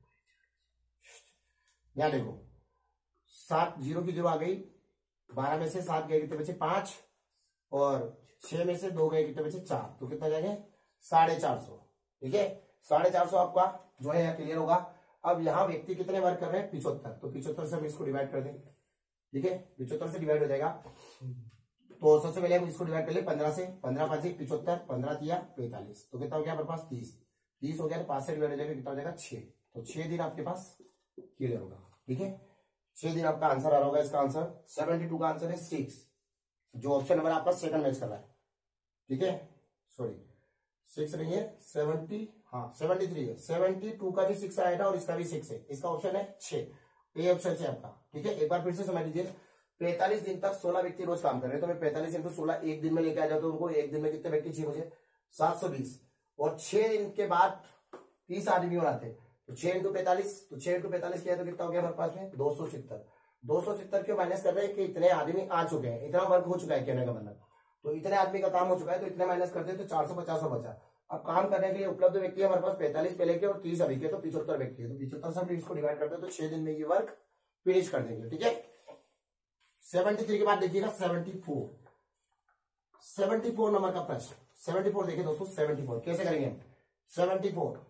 यहां देखो सात, जीरो की जीरो आ गई। बारह में से सात गए कितने बचे? पांच। और छह में से दो गए कितने बचे? चार। तो कितना जाएंगे? साढ़े चार सौ। ठीक है, साढ़े चार सौ आपका जो है क्लियर होगा। अब यहाँ व्यक्ति कितने वर्क कर रहे हैं? पिछहत्तर। तो पिछहत्तर से हम इसको डिवाइड कर देंगे। ठीक है, पिछहत्तर से डिवाइड हो जाएगा। तो सबसे पहले हम इसको डिवाइड कर ले पंद्रह से। पंद्रह पांच पिछहत्तर, पंद्रह दिया पैंतालीस। तो कितना हो गया हमारे पास? तीस। तीस हो गया तो पांच से डिवाइड हो जाएगा, कितना हो जाएगा? छह। तो छह दिन आपके पास क्लियर होगा। ठीक है, छह दिन आपका आंसर आ रहा होगा। इसका आंसर सेवेंटी टू का आंसर है सिक्स, जो ऑप्शन नंबर आपका सेकंड मैच कर रहा है। ठीक है, सॉरी सिक्स नहीं है, सेवेंटी, हाँ सेवेंटी थ्री है। सेवेंटी टू का भी सिक्स आएगा और इसका भी सिक्स है। इसका ऑप्शन है छह, ए ऑप्शन से आपका। ठीक है, एक बार फिर से समझ लीजिए। पैंतालीस दिन तक सोलह व्यक्ति रोज काम कर रहे हैं, तो मैं पैंतालीस इंटू सोलह एक दिन में लेके आ जाता हूँ उनको। एक दिन में कितने व्यक्ति चाहिए मुझे? सात सौ बीस। और छह दिन के बाद तीस आदमी और आते, तो छह इंटू पैंतालीस, तो छह इंटू पैंतालीस किया तो कितना हो गया हमारे पास में? दो सौ सत्तर। दो सौ सत्तर क्यों माइनस कर रहे हैं? कि इतने आदमी आ चुके हैं, इतना वर्क हो चुका है कहने का मतलब। तो इतने आदमी का काम हो चुका है तो इतने माइनस कर दे तो चार सौ पचास बचा। अब काम करने के लिए उपलब्ध व्यक्ति हमारे पास पैंतालीस पहले के और तीस अभी के, तो पिछहत्तर व्यक्ति है। तो पिछहत्तर से हम इसको डिवाइड करते हैं तो छह दिन में ये वर्क फिनिश कर देंगे। ठीक है, सेवेंटी थ्री के बाद देखिएगा सेवेंटी फोर। सेवेंटी फोर नंबर का प्रश्न, सेवेंटी फोर देखिए दोस्तों। सेवेंटी फोर कैसे करेंगे हम? सेवेंटी फोर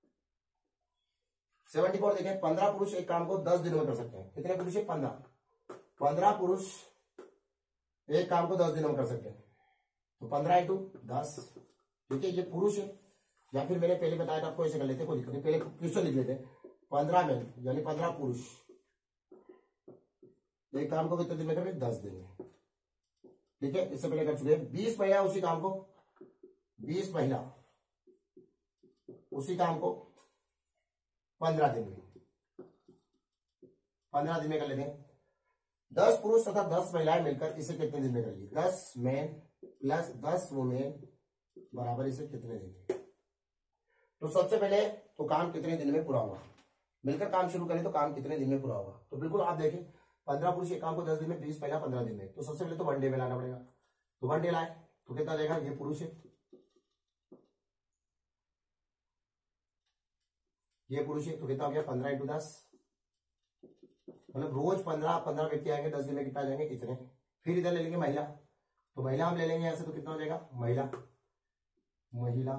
सेवेंटी फोर देखें, पंद्रह पुरुष एक काम को दस दिनों में कर सकते हैं। कितने पुरुष है? पंद्रह। पंद्रह पुरुष एक काम को दस दिनों में कर सकते हैं। तो पंद्रह इंटू दस। ठीक है, ये पुरुष है, या फिर मैंने पहले बताया था आपको, ऐसे कर लेते, कोई दिक्कत नहीं, पहले क्वेश्चन लिख लेते। पंद्रह में यानी पंद्रह पुरुष एक काम को कितने दिन में करेंगे? दस दिन में। ठीक है, इससे पहले कर चुके हैं। बीस महिला उसी काम को, बीस महिला उसी काम को पंद्रह दिन में। पंद्रह दिन में कर लेते हैं। दस पुरुष तथा दस महिलाएं मिलकर इसे कितने दिन में करेगी? दस मैन प्लस दस वुमेन बराबर इसे कितने दिन में? तो सबसे पहले तो काम कितने दिन में पूरा हुआ, मिलकर काम शुरू करें तो काम कितने दिन में पूरा होगा? तो बिल्कुल आप देखें, पंद्रह पुरुष एक काम को दस दिन में, बीस महिला पंद्रह दिन में। तो सबसे पहले तो वन डे में लाना पड़ेगा। तो वन डे लाए तो कितना देगा? ये पुरुष है, ये पुरुष है, तो कितना हो गया? पंद्रह इंटू दस, मतलब रोज पंद्रह पंद्रह व्यक्ति आएंगे, दस दिन में कितना जाएंगे? इतने। फिर इधर ले लेंगे महिला, तो महिला हम ले लेंगे ऐसे, तो कितना हो जाएगा? महिला महिला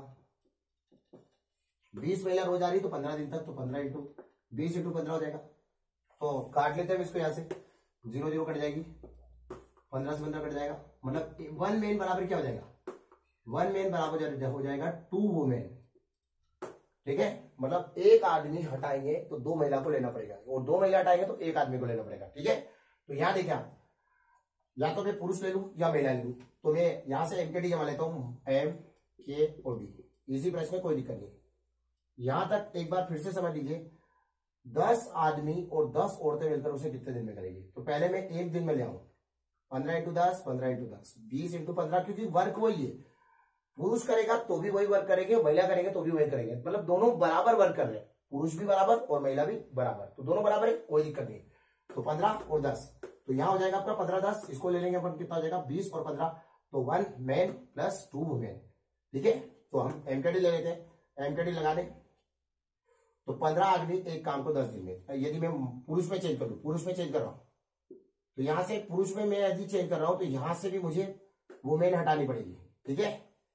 बीस महिला रोज आ रही तो पंद्रह दिन तक, तो पंद्रह इंटू बीस इंटू पंद्रह हो जाएगा। तो काट लेते हैं इसको, यहाँ से जीरो जीरो कट जाएगी, पंद्रह से पंद्रह कट जाएगा, मतलब वन मेन बराबर क्या हो जाएगा? वन मेन बराबर हो जाएगा टू वुमेन। ठीक है, मतलब एक आदमी हटाएंगे तो दो महिला को लेना पड़ेगा, और दो महिला हटाएंगे तो एक आदमी को लेना पड़ेगा। ठीक है, तो यहां देखिए, या तो मैं पुरुष ले लू या महिला ले लू, तो मैं यहां से एम के डी जमा लेता हूं, एम के ओ डी। इसी प्रश्न में कोई दिक्कत नहीं। यहां तक एक बार फिर से समझ लीजिए, दस आदमी और दस औरतें मिलकर उसे कितने दिन में करेगी? तो पहले मैं एक दिन में ले आऊं, पंद्रह इंटू दस, पंद्रह इंटू दस, बीस इंटू पंद्रह, क्योंकि वर्क वही है। पुरुष करेगा तो भी वही वर्क करेंगे, महिला करेंगे तो भी वही करेंगे, मतलब दोनों बराबर वर्क कर रहे हैं, पुरुष भी बराबर और महिला भी बराबर, तो दोनों बराबर है, कोई दिक्कत नहीं। तो पंद्रह और दस, तो यहां हो जाएगा आपका पंद्रह दस, इसको ले लेंगे अपन, कितना हो जाएगा? बीस और पंद्रह, तो one man plus two women. ठीक है, तो हम एमकेडी ले लेते हैं, एमकेडी लगा दें तो पंद्रह आदमी एक काम को दस दिन में। यदि मैं पुरुष में चेंज कर लू, पुरुष में चेंज कर रहा हूं, तो यहां से पुरुष में मैं यदि चेंज कर रहा हूं तो यहां से भी मुझे वुमेन हटानी पड़ेगी। ठीक है,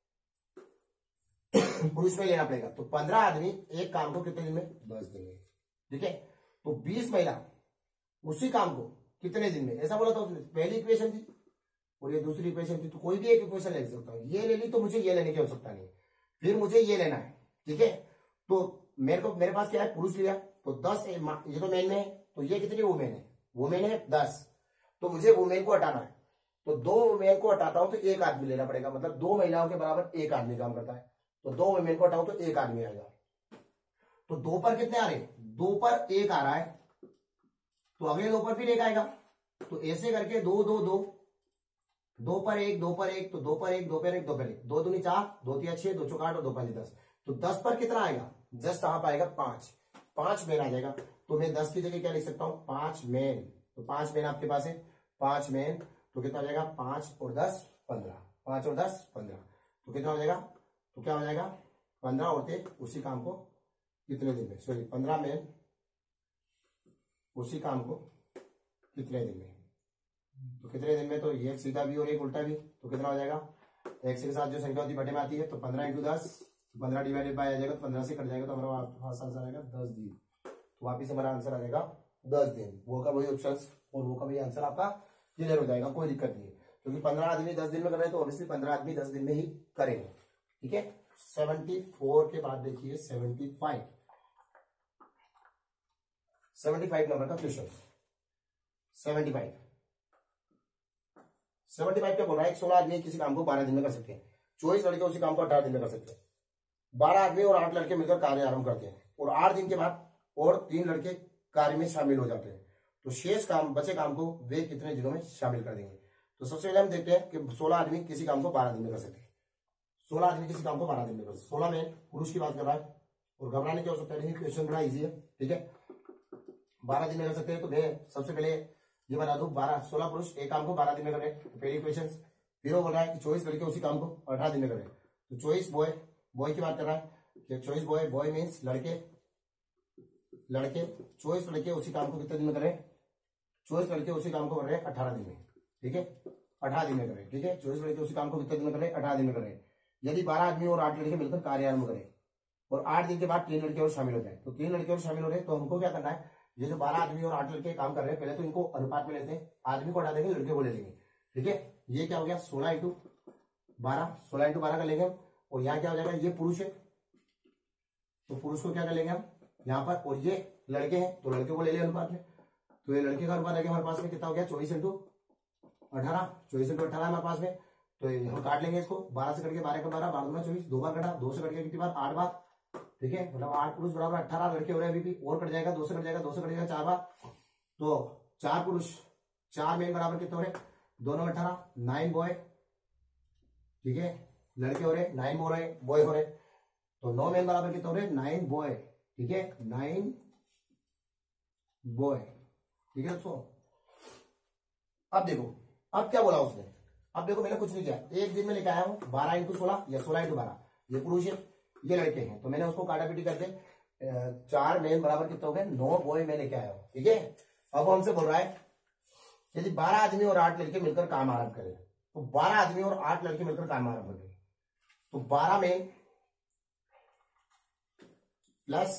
पुरुष में लेना पड़ेगा। तो पंद्रह आदमी एक काम को कितने दिन में? दस दिन में। ठीक है, तो बीस महिला उसी काम को कितने दिन में? ऐसा बोला था उसने, पहली इक्वेशन थी और ये दूसरी इक्वेशन थी, तो कोई भी एक इक्वेशन ले सकता हूं। ये ले ली तो मुझे ये लेने की आवश्यकता नहीं, फिर मुझे ये लेना है। ठीक है, तो मेरे को मेरे पास क्या है? पुरुष लिया तो दस, ये तो मैन में है, तो ये कितनी वुमेन है? वुमेन है दस, तो मुझे वुमेन को हटाना है। तो दो वुमेन को हटाता हूं तो एक आदमी लेना पड़ेगा, मतलब दो महिलाओं के बराबर एक आदमी काम करता है, तो दो वुमेन को हटाओ तो एक आदमी आएगा। तो दो पर कितने आ रहे? दो पर एक आ रहा है, तो अगले दो पर फिर एक आएगा, तो ऐसे करके दो दो दो, दो पर एक, दो पर एक, तो दो पर एक, दो पर एक, दो पर एक, दो दूनी चार, दो तिया छह, दो चौका आठ और दो पांच दस, तो दस पर कितना आएगा? जस्ट आप आएगा पांच, पांच मेन आ जाएगा। तो मैं दस की जगह क्या लिख सकता हूं? पांच मेन। तो पांच मेन आपके पास है, पांच मेन, तो कितना हो जाएगा? पांच और दस पंद्रह, पांच और दस पंद्रह, तो कितना हो जाएगा? तो क्या हो जाएगा? पंद्रह औरतें उसी काम को कितने दिन में? सॉरी, पंद्रह मेन उसी काम को कितने दिन में? तो कितने दिन में? तो एक सीधा भी और एक उल्टा भी, तो कितना हो जाएगा? एक के साथ जो संख्या होती है बटे में आती है, तो पंद्रह इंटू दस, पंद्रह डिवाइडेड बाय आ जाएगा, तो पंद्रह से कट जाएगा, तो हमारा पास आंसर आएगा दस दिन। तो वापिस हमारा आंसर आ जाएगा दस दिन। वो का वही ऑप्शन और वो का वही आंसर आपका क्लियर हो जाएगा, कोई दिक्कत नहीं है, क्योंकि पंद्रह आदमी दस दिन में कर रहे हैं तो ऑब्वियसली पंद्रह आदमी दस दिन में ही करेंगे। ठीक है, सेवेंटी फोर के बाद देखिए सेवेंटी फाइव, सेवेंटी फाइव नंबर का question. Seventy five seventy five क्या बोल रहा है? सोलह आदमी किसी काम को बारह दिन में कर सकते हैं, चौबीस लड़के उसी काम को अठारह दिन में कर सकते हैं, बारह आदमी और आठ लड़के मिलकर कार्य आरंभ करते हैं, और आठ दिन के बाद और तीन लड़के कार्य में शामिल हो जाते हैं, तो शेष काम बचे काम को वे कितने दिनों में शामिल कर देंगे? तो सबसे पहले हम देखते हैं कि सोलह आदमी किसी काम को बारह दिन में कर सकते हैं। सोलह आदमी किसी काम को बारह दिन में कर सकते, सोलह में पुरुष की बात कर रहा है, और घबराने की आवश्यकता नहीं, क्वेश्चन बड़ा इजी है। ठीक है, बारह दिन में कर सकते हैं, तो मैं सबसे पहले ये बता दूं, बारह सोलह पुरुष एक काम को बारह दिन में कर रहे हैं, तो पहली क्वेश्चन। फिर वो बोल रहा है कि चौबीस लड़के उसी काम को अठारह दिन में कर रहे हैं, तो चौबीस बॉय, बॉय की बात कर रहा है कि चौबीस बॉय, बॉय मीन्स लड़के, लड़के चौबीस लड़के उसी काम को कितने दिन में कर रहे हैं? चौबीस लड़के उसी काम को कर रहे हैं अठारह दिन में। ठीक है, अठारह दिन में कर रहे हैं। ठीक है, चौबीस लड़के उसी काम को कितने दिन में कर रहे हैं? अठारह दिन में कर रहे हैं। यदि बारह आदमी और आठ लड़के मिलकर कार्य आरंभ करें और आठ दिन के बाद तीन लड़के और शामिल हो जाए, तो तीन लड़के और शामिल हो रहे हैं, तो हमको क्या करना है? ये जो बारह आदमी और आठ लड़के काम कर रहे हैं, पहले तो इनको अनुपात में लेते हैं, आदमी को हटा देंगे, लड़के को ले लेंगे। ठीक है, ये क्या हो गया? सोलह इंटू बारह, सोलह इंटू बारह का लेंगे हम, और यहाँ क्या हो जाएगा? ये पुरुष है तो पुरुष को क्या कर लेंगे हम यहाँ पर, और ये लड़के हैं तो लड़के को ले लें अनुपात में, तो ये लड़के का अनुपात आ गया हमारे पास में, कितना हो गया? चौबीस इंटू अठारह, चौबीस इंटू अठारह हमारे पास में, तो हम काट लेंगे इसको, बारह से कट के बारह का बारह, बारह दूना चौबीस, दो बार कटा, दो से कट के कितनी बार? आठ बार। ठीक है, मतलब आठ पुरुष बराबर अठारह लड़के हो रहे हैं, अभी भी और कट जाएगा, दो से कट जाएगा, दो से कट जाएगा चार बार, तो चार पुरुष चार मेन बराबर कितने हो रहे, दोनों में अठारह, नाइन बॉय, ठीक है, लड़के हो रहे, नाइन हो रहे, बॉय हो रहे, तो नौ मेन बराबर कितने हो रहे, नाइन बॉय, ठीक है, नाइन बॉय, ठीक है दोस्तों। अब देखो, अब क्या बोला उसने, अब देखो मैंने कुछ नहीं किया, एक दिन में लेके आया हूं बारह इंटू सोलह या सोलह इंटू बारह, ये पुरुष है ये लड़के हैं, तो मैंने उसको काटा पीटी करके चार मेन बराबर कितने हो गए, नौ बॉय मैं लेके आया हूं, ठीक है। अब वो हमसे बोल रहा है यदि बारह आदमी और आठ लड़के मिलकर काम आरंभ करें, तो बारह आदमी और आठ लड़के मिलकर काम आरंभ करें, तो बारह में प्लस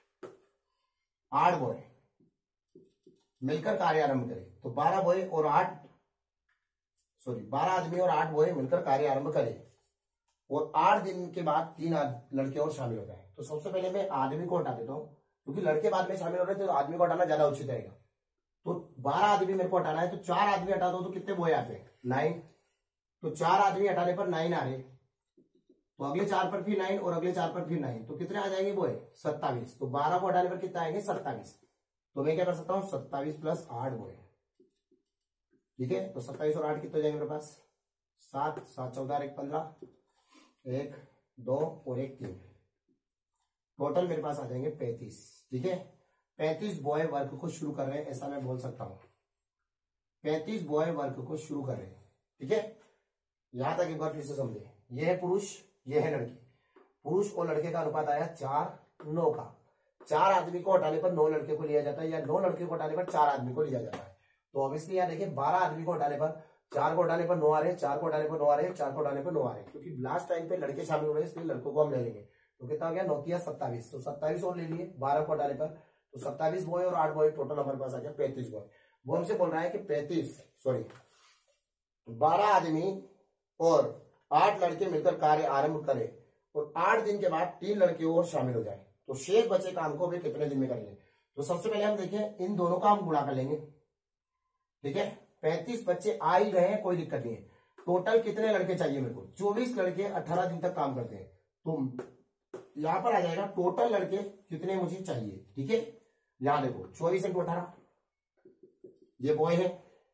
आठ बॉय मिलकर कार्य आरंभ करें, तो बारह बॉय और आठ सॉरी बारह आदमी और आठ बॉय मिलकर कार्य आरंभ करें, और आठ दिन के बाद तीन लड़के और शामिल हो जाए। तो सबसे पहले मैं आदमी को हटा देता हूं, क्योंकि लड़के बाद में शामिल हो रहे थे तो आदमी को हटाना ज्यादा उचित रहेगा। तो बारह आदमी मेरे को हटाना है, तो चार आदमी हटा दो तो कितने बॉय आते हैं, नाइन, तो चार आदमी हटाने पर नाइन आ रहे, तो अगले चार पर फिर नाइन और अगले चार पर फिर नाइन, तो कितने आ जाएंगे बॉय, सत्तावीस। तो बारह को हटाने पर कितना आएंगे, सत्तावीस। तो मैं क्या कर सकता हूँ, सत्तावीस प्लस आठ बॉय, ठीक है। तो सत्ताईस और आठ कितने हो जाएंगे मेरे पास, सात, सात चौदह एक पंद्रह, एक दो और एक तीन, टोटल मेरे पास आ जाएंगे पैंतीस, ठीक है। पैंतीस बॉय वर्क को शुरू कर रहे हैं, ऐसा मैं बोल सकता हूं, पैंतीस बॉय वर्क को शुरू कर रहे हैं, ठीक है। यहां तक एक बार फिर से समझे, ये है पुरुष ये है लड़की, पुरुष और लड़के का अनुपात आया चार नौ का, चार आदमी को हटाने पर नौ लड़के को लिया जाता है, या नौ लड़के को हटाने पर चार आदमी को लिया जाता है। तो ऑब्वियसली यहाँ देखिए बारह आदमी को हटाने पर चार को हटाने पर नौ आ रहे, चार को हटाने पर नौ आ रहे, चार को हटाने पर नौ आ रहे, क्योंकि लास्ट टाइम पे लड़के शामिल हो रहे हैं, इसलिए लड़कों को हम ले लेंगे। तो कितना हो गया, नौतिया सत्तावीस, तो सत्तावीस और ले लिए बारह को हटाने पर, तो सत्तावीस बॉय और आठ बॉय, टोटल हमारे पास आ गया पैंतीस बॉय। वो हमसे बोल रहा है कि पैंतीस सॉरी बारह आदमी और आठ लड़के मिलकर कार्य आरंभ करें और आठ दिन के बाद तीन लड़के और शामिल हो जाए, तो शेष बचे काम को भी कितने दिन में करेंगे। तो सबसे पहले हम देखें इन दोनों का हम गुणा कर लेंगे, ठीक है। पैंतीस बच्चे आ ही रहे हैं, कोई दिक्कत नहीं है। टोटल कितने लड़के चाहिए मेरे को, चौबीस लड़के अठारह दिन तक काम करते हैं, तो यहां पर आ जाएगा टोटल लड़के कितने मुझे चाहिए, ठीक है। यहां देखो चौबीस इंटू अठारह, ये बॉय है,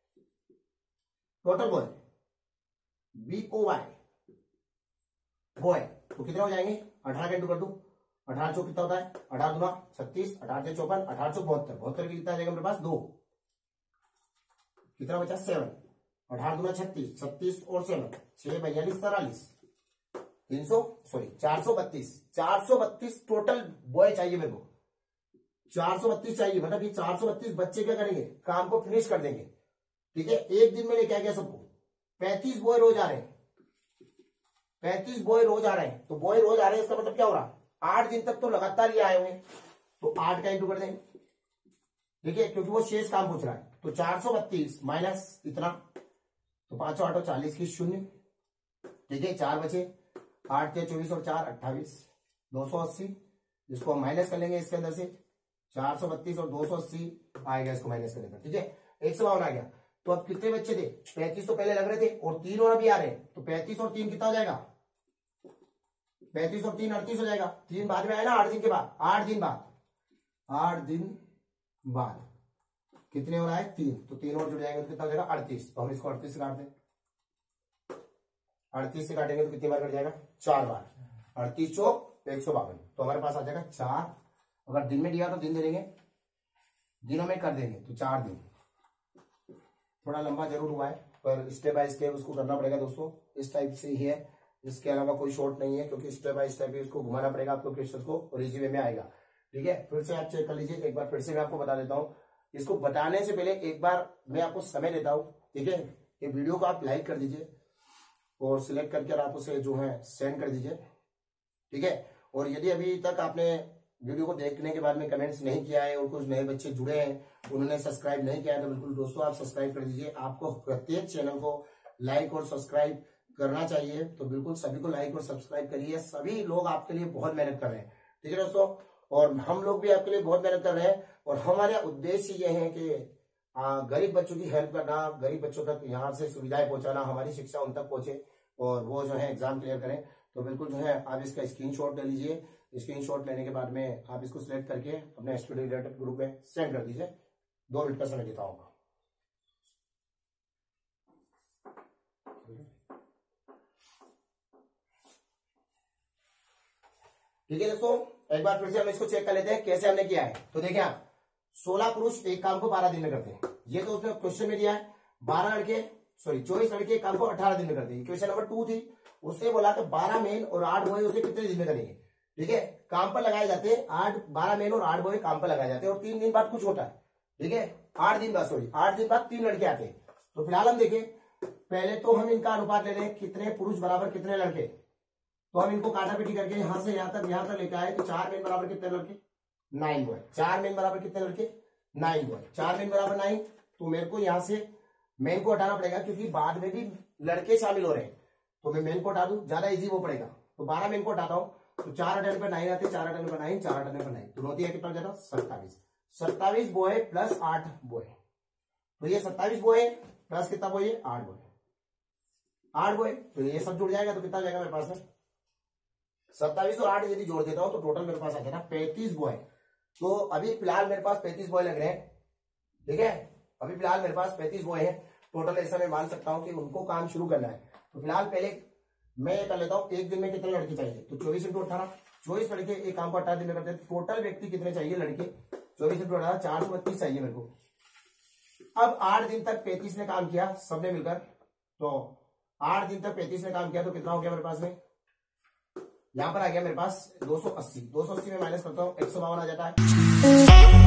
total boy B O Y boy, तो कितने हो जाएंगे, अठारह का इंटू कर दू, अठारह चौ कितना होता है, अठारह दुना छत्तीस, अठारह चौपन, अठारह चौ बहत्तर, बहत्तर कितना आ जाएगा मेरे पास, दो, कितना बचा, सेवन, अठारह दुना छत्तीस, छत्तीस और सेवन, छह बयालीस तैतालीस, तीन सौ सॉरी चार सौ बत्तीस, चार सौ बत्तीस टोटल बॉय चाहिए मेरे को, चार सौ बत्तीस चाहिए, मतलब ये चार सौ बत्तीस बच्चे क्या करेंगे, काम को फिनिश कर देंगे, ठीक है। एक दिन में लेके आ गया सबको, पैंतीस बॉय रोज आ रहे हैं, पैंतीस बॉय रोज आ रहे हैं, तो बॉय रोज आ रहे हैं इसका मतलब क्या हो रहा, आठ दिन तक तो लगातार ये आए हुए, तो आठ का इंटू कर देंगे, ठीक है, क्योंकि वो शेष काम पूछ रहा है। तो चार सौ बत्तीस माइनस इतना, तो पांचो आठो चालीस की शून्य, ठीक है, चार बचे, आठ के चौबीस और चार अट्ठावीस, दो सौ अस्सी, इसको हम माइनस कर लेंगे इसके अंदर से, चार सौ बत्तीस और दो सौ अस्सी आएगा इसको माइनस करने पर, ठीक है, एक सौ बावन आ गया। तो अब कितने बच्चे थे, पैंतीस तो पहले लग रहे थे और तीन और अभी आ रहे हैं, तो पैंतीस और तीन कितना हो जाएगा, पैंतीस और तीन अड़तीस हो जाएगा, तीन बाद में आया ना, आठ दिन के बाद, आठ दिन बाद आठ दिन बाद कितने हो रहा है, तीन, तो तीन और जुड़ जाएंगे तो कितना हो जाएगा, अड़तीस, तो हम इसको अड़तीस से काट दें, अड़तीस से काटेंगे तो कितनी बार कट जाएगा, चार बार, अड़तीस चौक एक सौ बावन, तो हमारे पास आ जाएगा चार, अगर दिन में दिया तो दिन दे देंगे, दिनों में कर देंगे तो चार दिन। थोड़ा लंबा जरूर हुआ है पर स्टेप बाय स्टेप उसको करना पड़ेगा दोस्तों, इस टाइप से ही है, इसके अलावा कोई शॉर्ट नहीं है, क्योंकि स्टेप बाय स्टेप ही उसको घुमाना पड़ेगा आपको, क्वेश्चन को और इजी वे में आएगा, ठीक है। फिर से आप चेक कर लीजिए, एक बार फिर से मैं आपको बता देता हूँ, इसको बताने से पहले एक बार मैं आपको समय देता हूँ, ठीक है। ये वीडियो को आप लाइक कर दीजिए और सिलेक्ट करके आप उसे जो है सेंड कर दीजिए, ठीक है। और यदि अभी तक आपने वीडियो को देखने के बाद में कमेंट्स नहीं किया है और कुछ नए बच्चे जुड़े हैं उन्होंने सब्सक्राइब नहीं किया है, तो बिल्कुल दोस्तों आप सब्सक्राइब कर दीजिए। आपको प्रत्येक चैनल को लाइक और सब्सक्राइब करना चाहिए, तो बिल्कुल सभी को लाइक और सब्सक्राइब करिए, सभी लोग आपके लिए बहुत मेहनत कर रहे हैं, ठीक है दोस्तों, और हम लोग भी आपके लिए बहुत मेहनत कर रहे हैं। और हमारा उद्देश्य ये है कि गरीब बच्चों की हेल्प करना, गरीब बच्चों तक यहाँ से सुविधाएं पहुंचाना, हमारी शिक्षा उन तक पहुंचे और वो जो है एग्जाम क्लियर करें। तो बिल्कुल जो है आप इसका स्क्रीनशॉट ले लीजिए, स्क्रीनशॉट लेने के बाद में आप इसको सिलेक्ट करके अपने स्टूडेंट ग्रुप में सेंड कर दीजिए, दो मिनट का समय देता हूँ। ठीक है दोस्तों, एक बार फिर से हम इसको चेक कर लेते हैं कैसे हमने किया है। तो देखिए आप, सोलह पुरुष एक काम को बारह दिन में करते हैं, ये तो उसने क्वेश्चन में दिया है। बारह लड़के सॉरी चौबीस लड़के एक काम को अठारह दिन में करते हैं। क्वेश्चन नंबर टू थी, उसने बोला कि बारह मेन और आठ बॉय उसे कितने दिन में करेंगे। ठीक है, काम पर लगाए जाते हैं आठ, बारह मेन और आठ बॉय काम पर लगाए जाते हैं और तीन दिन बाद कुछ होता है। ठीक है, आठ दिन बाद सॉरी आठ दिन बाद तीन लड़के आते हैं। तो फिलहाल हम देखें, पहले तो हम इनका अनुपात ले रहे हैं, कितने पुरुष बराबर कितने लड़के। तो हम इनको काटा पीटी करके यहां से यहां तक यहां तक लेके आए। तो चार मेन बराबर कितने लड़के, नाइन बॉय। चार मेन बराबर कितने लड़के, नाइन बॉय। चार मेन बराबर नाइन। तो मेरे को यहां से मेन को हटाना पड़ेगा क्योंकि बाद में भी लड़के शामिल हो रहे हैं। तो मैं मेन को हटा दूं, ज्यादा इजी वो पड़ेगा। तो बारह मेन को हटाता हूं, तो चार अटैन पर नाइन आते, चार अटैन पर नाइन, चार अटैन पर नाइन, तो नौती है कितना जाता, सत्तावीस। सत्तावीस बॉय प्लस आठ बॉय, तो ये सत्तावीस बॉय प्लस कितना बॉय है, आठ बॉय। आठ बॉय तो ये सब जुड़ जाएगा, तो कितना जाएगा मेरे पास में, सत्तावीस और आठ यदि जोड़ देता हूं तो टोटल मेरे पास आ जाएगा पैंतीस बॉय। तो अभी फिलहाल मेरे पास पैंतीस बॉय लग रहे हैं। ठीक है, अभी फिलहाल मेरे पास पैंतीस बॉय है टोटल। ऐसा मैं मान सकता हूं कि उनको काम शुरू करना है। तो फिलहाल पहले मैं ये कर लेता हूं, एक दिन में कितने लड़के चाहिए। तो चौबीस इंटू अठारह, चौबीस लड़के एक काम को अठारह दिन में करते हैं। टोटल व्यक्ति कितने चाहिए लड़के, चौबीस इंटू अठारह, चार सौ बत्तीस चाहिए मेरे को। अब आठ दिन तक पैंतीस ने काम किया सबने मिलकर, तो आठ दिन तक पैंतीस ने काम किया तो कितना हो गया मेरे पास में, यहां पर आ गया मेरे पास दो सौ अस्सी। दो सौ अस्सी में माइनस करता हूं, एक सौ बावन आ जाता है।